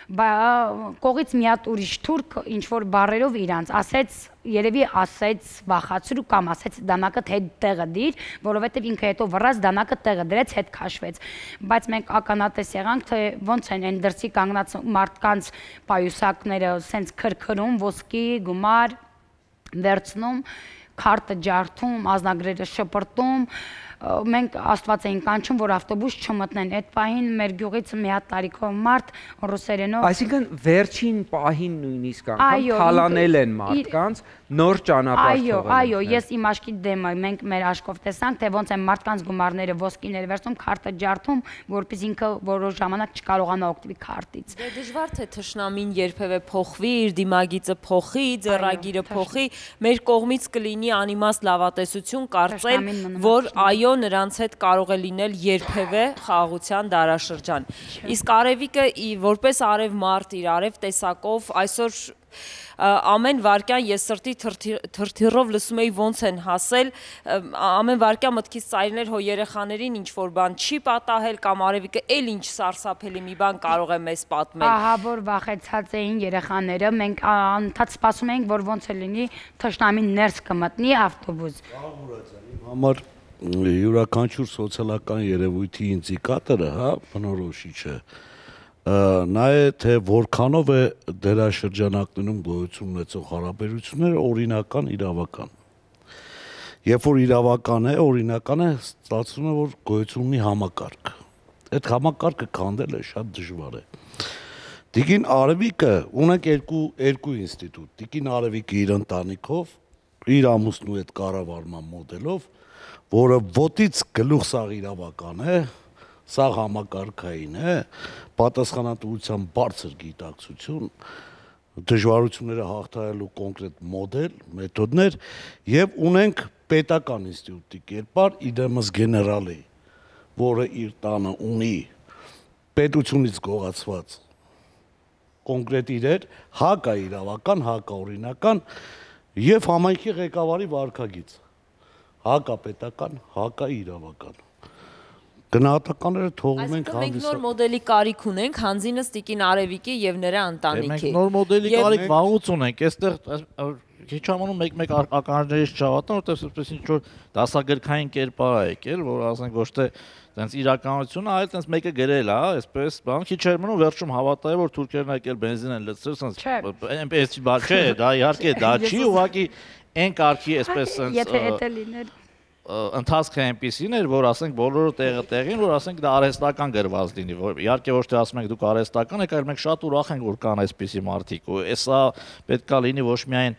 B: Կողից մի հատ ուրիշ թուրք ինչ-որ բառերով իրանց ասեց, երևի ասեց վախացրու կամ ասեց դանակը հետ տեղը դիր, որովհետև ինքը հետո վռած դանակը տեղը դրեց, հետ քաշվեց։ Բայց մենք ականատես եղանք, թե ոնց են այն դրսի կանգնած մարդկանց պայուսակները սենց քրքրում, ոսկի, գումար վերցնում, քարտը ջարդում, ազնագրերը շպրտում, մենք Աստված էին կանչում, որ ավտոբուս չմտնեն։ Այդ պահին մեր գյուղից մի հատ տարիքով մարդ ռուսերենով։
A: Այսինքն վերջին պահին նույնիսկ անգամ թալանել են մարդկանց, նոր ճանապարհ
B: թողել։ Այո, այո, ես իմ աշկի դեմը մենք մեր աշկով տեսանք, թե ոնց են մարդկանց գումարները, ոսկիները վերցնում, քարտը ջարդում, որպես ինքը որոշ ժամանակ չկարողանա օգտվի քարտից։
D: Դե դժվար թե թշնամին երբևէ փոխվի, իր դիմագիծը փոխի, ձեռագիրը փոխի, մեր կողմից կլինի անիմաստ լավատեսություն կարծել, որ այո նրանց հետ կարող է լինել երբևէ խաղաղության դարաշրջան։ Իսկ Արևիկը որպես արև մարդ իր արև տեսակով այսօր ամեն վարքյան ես սրտի թրթիռով լսում էի ոնց են հասել, ամեն վարքյան մտքից ծայրներ հո երեխաներին ինչ-որ բան չի պատահել կամ Արևիկը էլ ինչ սարսափելի մի բան կարող է մեզ պատմել։
B: Ահա որ վախեցած էին երեխաները, մենք անընդհատ սպասում էինք, որ ոնց է լինի թշնամին ներս կմտնի ավտոբուս։
L: Համար յուրաքանչյուր սոցիալական երևույթի ինդիկատորը, հա, բնորոշիչ է։ Նա է, թե որքանով է դերաշրջանակներում գոյություն ունեցող հարաբերությունները օրինական, իրավական։ Երբ որ իրավական է, օրինական է, ստացվում է, որ գոյություն ունի համակարգ։ Այդ համակարգը քանդելը շատ դժվար է։ Տիկին Արևիկը ունենք երկու երկու ինստիտուտ։ Տիկին Արևիկը իր ընտանիքով, իր ամուսնու հետ կառավարման մոդելով, որը ոտից գլուխ սաղ իրավական է, սաղ համակարգային է, պատասխանատվության բարձր գիտակցություն, դժվարությունները հաղթահարելու կոնկրետ մոդել, մեթոդներ եւ ունենք պետական ինստիտուտի կերպար իդեմս գեներալի, որը իր տանը ունի պետությունից գողացված կոնկրետ իրեր, հակա իրավական, հակա օրինական եւ համայնքի ղեկավարի վարքագիծ, հակա պետական, հակա իրավական։ Գնահատականները թողում ենք
D: հանդիսը։ Մենք նոր մոդելի կարիք ունենք, հանձինս Տիկին Արևիկի եւ նրա ընտանիքի։
C: Մենք նոր մոդելի կարիք վաղուց ունենք, այստեղ քիչ ամանում մեկ-մեկ ականջներից չհավատան, որտեղ այսպես ինչ որ դասագրքային կերպար է եկել, որ ասենք ոչ թե տենց իրականությունը, այլ տենց մեկը գրել է, այսպես բան, քիչ էր մնում վերջում հավատա է, որ թուրքերն եկել բենզին են լցրել, սենց այնպես բան չէ, դա իհարկե դա չի, ուղղակի այն կարգի այսպես սենց
B: եթե եթե լիներ
C: ընթացքը այնպեսին էր, որ ասենք բոլորը տեղը տեղին, որ ասենք դա արհեստական գրված լինի, որ իհարկե ոչ թե ասում ենք դուք արհեստական եք, այլ մենք շատ ուրախ ենք, որ կան այսպիսի մարդիկ, ու հեսա պետքա լինի ոչ միայն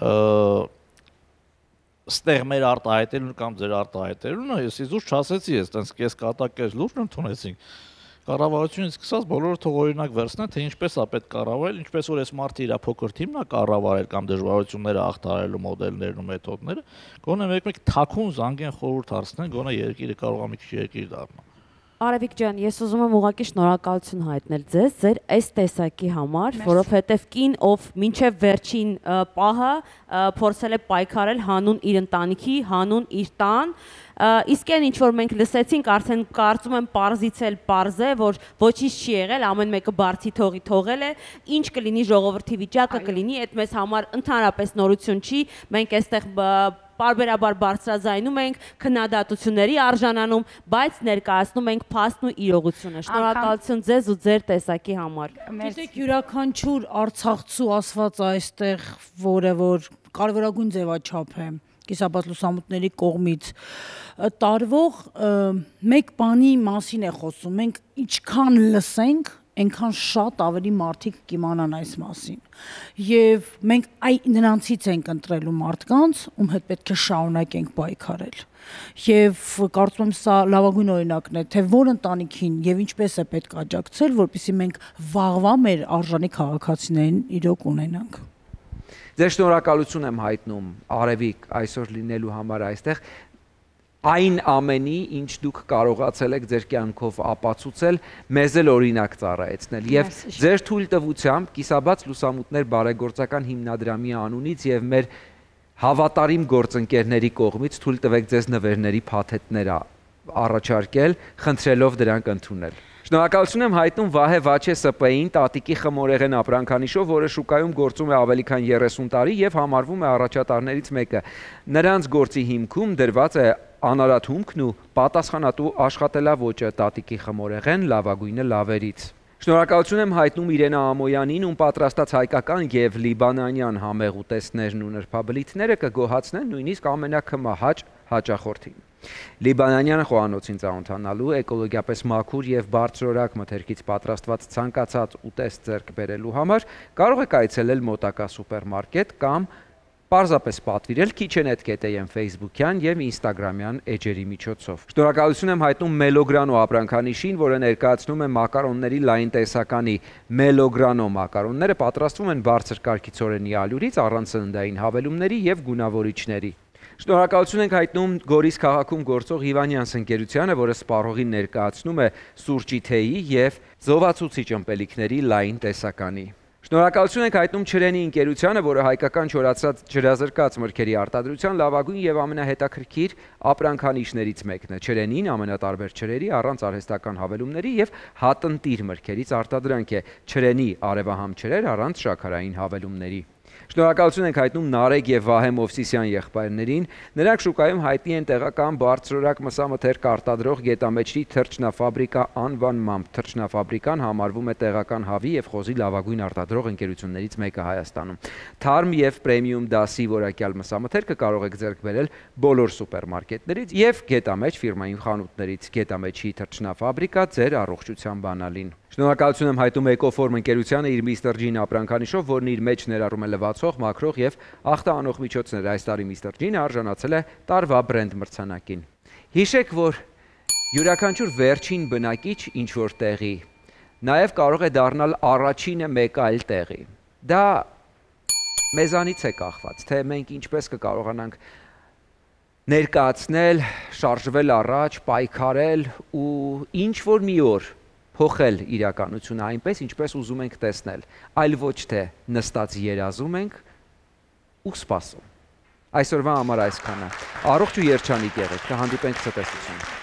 C: ստեղ մեր արտահայտելուն կամ ձեր արտահայտելուն, ես իզուր չասեցի, ես տենց կես կատակ լուրջ ընդունեցինք։ Կառավարությունից սկսած բոլորը թող օրինակ վերցնեն, թե ինչպես է պետք կառավարել, ինչպես որ այս մարդը իր փոքր թիմն է կառավարել կամ դժվարությունները հաղթահարելու մոդելներն ու մեթոդները, գոնե մեկ-մեկ թաքուն զանգեն խորհուրդ հարցնեն, գոնե երկիրը կարող է մի քիչ երկիր դառնա։
M: Արևիկ ջան, ես ուզում եմ ուղղակի շնորհակալություն հայտնել ձեզ ձեր այս տեսակի համար, որովհետև կին, ով մինչև վերջին պահը փորձել է պայքարել հանուն իր ընտանիքի, հանուն իր տան, իսկ այն ինչ որ մենք լսեցինք, արդեն կարծում եմ պարզից էլ պարզ է, որ ոչինչ չի եղել, ամեն մեկը բարձի թողի թողել է, ինչ կլինի ժողովրդի վիճակը կլինի, այդ մեզ համար ընդհանրապես նորություն չի, մենք այստեղ պարբերաբար բարձրաձայնում ենք, քննադատությունների արժանանում, բայց ներկայացնում ենք փաստն ու իրողությունը։ Շնորհակալություն ձեզ ու ձեր տեսակի համար։
N: Գիտեք, յուրաքանչյուր արցախցու ասված այստեղ, որը որ կարևորագույն ձևաչափ է կիսաբաց լուսամուտների կողմից տարվող մեկ բանի մասին է խոսում։ Մենք ինչքան լսենք, այնքան շատ ավելի մարդիկ կիմանան այս մասին։ Եվ մենք այ նրանցից ենք ընտրելու մարդկանց, ում հետ պետք է շարունակենք պայքարել։ Եվ կարծում եմ սա լավագույն օրինակն է, թե որ ընտանիքին եւ ինչպես է պետք աջակցել, որպեսզի մենք վաղվա մեր արժանի քաղաքացիներին իրոք ունենանք։
A: Ձեր շնորհակալություն եմ հայտնում Արևիկ այսօր լինելու համար այստեղ, այն ամենի, ինչ դուք կարողացել եք ձեր կյանքով ապացուցել, մեզ էլ օրինակ ծառայեցնել եւ ձեր թույլտվությամբ Կիսաբաց լուսամուտներ բարեգործական հիմնադրամի անունից եւ մեր հավատարիմ գործընկերների կողմից թույլ տվեք ձեզ նվերների փաթեթներ առաջարկել, խնդրելով դրանք ընդունել։ Շնորհակալություն եմ հայտնում Վահե Վաչե ՍՊ-ին, Տատիկի խմորեղեն ապրանքանիշով, որը շուկայում գործում է ավելի քան երեսուն տարի եւ համարվում է առաջատարներից մեկը։ Նրանց գործի հիմքում դրված է անարատ հումքն ու պատասխանատու աշխատելավոճը Տատիկի խմորեղեն լավագույնը լավերից։ Շնորհակալություն եմ հայտնում Իրենա Ամոյանին, ում պատրաստած հայկական եւ լիբանանյան համեղ ուտեստներն ու նրբաբլիթները կգոհացնեն նույնիսկ ամենակմահաճ հաճախորդին։ Լիբանանյան խոհանոցին ծանոթանալու, էկոլոգիապես մաքուր եւ բարձրորակ մթերքից պատրաստված ցանկացած ուտեստ ձեռք բերելու համար կարող եք այցելել մոտակա սուպերմարկետ կամ պարզապես պատվիրել Kitchenet կետ am Facebook-յան եւ Instagram-յան էջերի միջոցով։ Շնորհակալություն եմ հայտնում Մելոգրանո ապրանքանիշին, որը ներկայացնում է մակարոնների լայն տեսականի։ Մելոգրանո մակարոնները պատրաստվում են բարձր կարգի ցորենի ալյուրից, առանց սննդային հավելումների եւ գունավորիչների։ Շնորհակալություն ենք հայտնում Գորիս քաղաքում գործող Հիվանյանց ընկերությանը, որը սպառողին ներկայացնում է սուրճի թեյի եւ զովացուցիչ ըմպելիքների լայն տեսականի։ Շնորհակալություն ենք հայտնում Չրենի ընկերությանը, որը հայկական չորացած ջրազրկած մրգերի արտադրության լավագույն եւ ամենահետաքրքիր ապրանքանիշներից մեկն է։ Չրենին ամենատարբեր ջրերի առանց արհեստական հավելումների եւ հատնտիր մրգերից արտադրանք է։ Չրենի արևահամ ջրեր առանց շաքարային հավելումների։ Շնորհակալություն ենք հայտնում Նարեկ եւ Վահե Մովսիսյան եղբայրներին։ Նրանք շուկայում հայտնի են տեղական բարձրորակ մսամթերք արտադրող Գետամեջրի թռչնաֆաբրիկա անվանմամբ։ Թռչնաֆաբրիկան համարվում է տեղական հավի եւ խոզի լավագույն արտադրող ընկերություններից մեկը Հայաստանում։ Թարմ եւ պրեմիում դասի որակյալ մսամթերքը կարող եք ձեռք բերել բոլոր սուպերմարկետներից եւ Գետամեջ ֆիրմային խանութներից։ Գետամեջի թռչնաֆաբրիկա ձեր առողջության բանալին։ Շնորհակալություն եմ հայտում Էկոֆորմ ընկերությանը իր Միստր Ջին ապրանքանիշով, որն իր մեջ ներառում է լվացող, մաքրող եւ ախտահանող միջոցներ։ Այս տարի Միստր Ջինը արժանացել է տարվա բրենդ մրցանակին։ Հիշեք, որ յուրաքանչյուր վերջին բնակիչ ինչ որ տեղի նաեւ կարող է դառնալ առաջինը մեկ այլ տեղի։ Դա մեզանից է կախված, թե մենք ինչպես կկարողանանք ներկայացնել, շարժվել առաջ, պայքարել ու ինչ որ մի օր փոխել իրականությունը այնպես, ինչպես ուզում ենք տեսնել, այլ ոչ թե նստած երազում ենք ու սպասում։ Այսօրվա համար այսքանը։ Առողջ ու երջանիկ եղեք, կհանդիպենք ցտեսություն։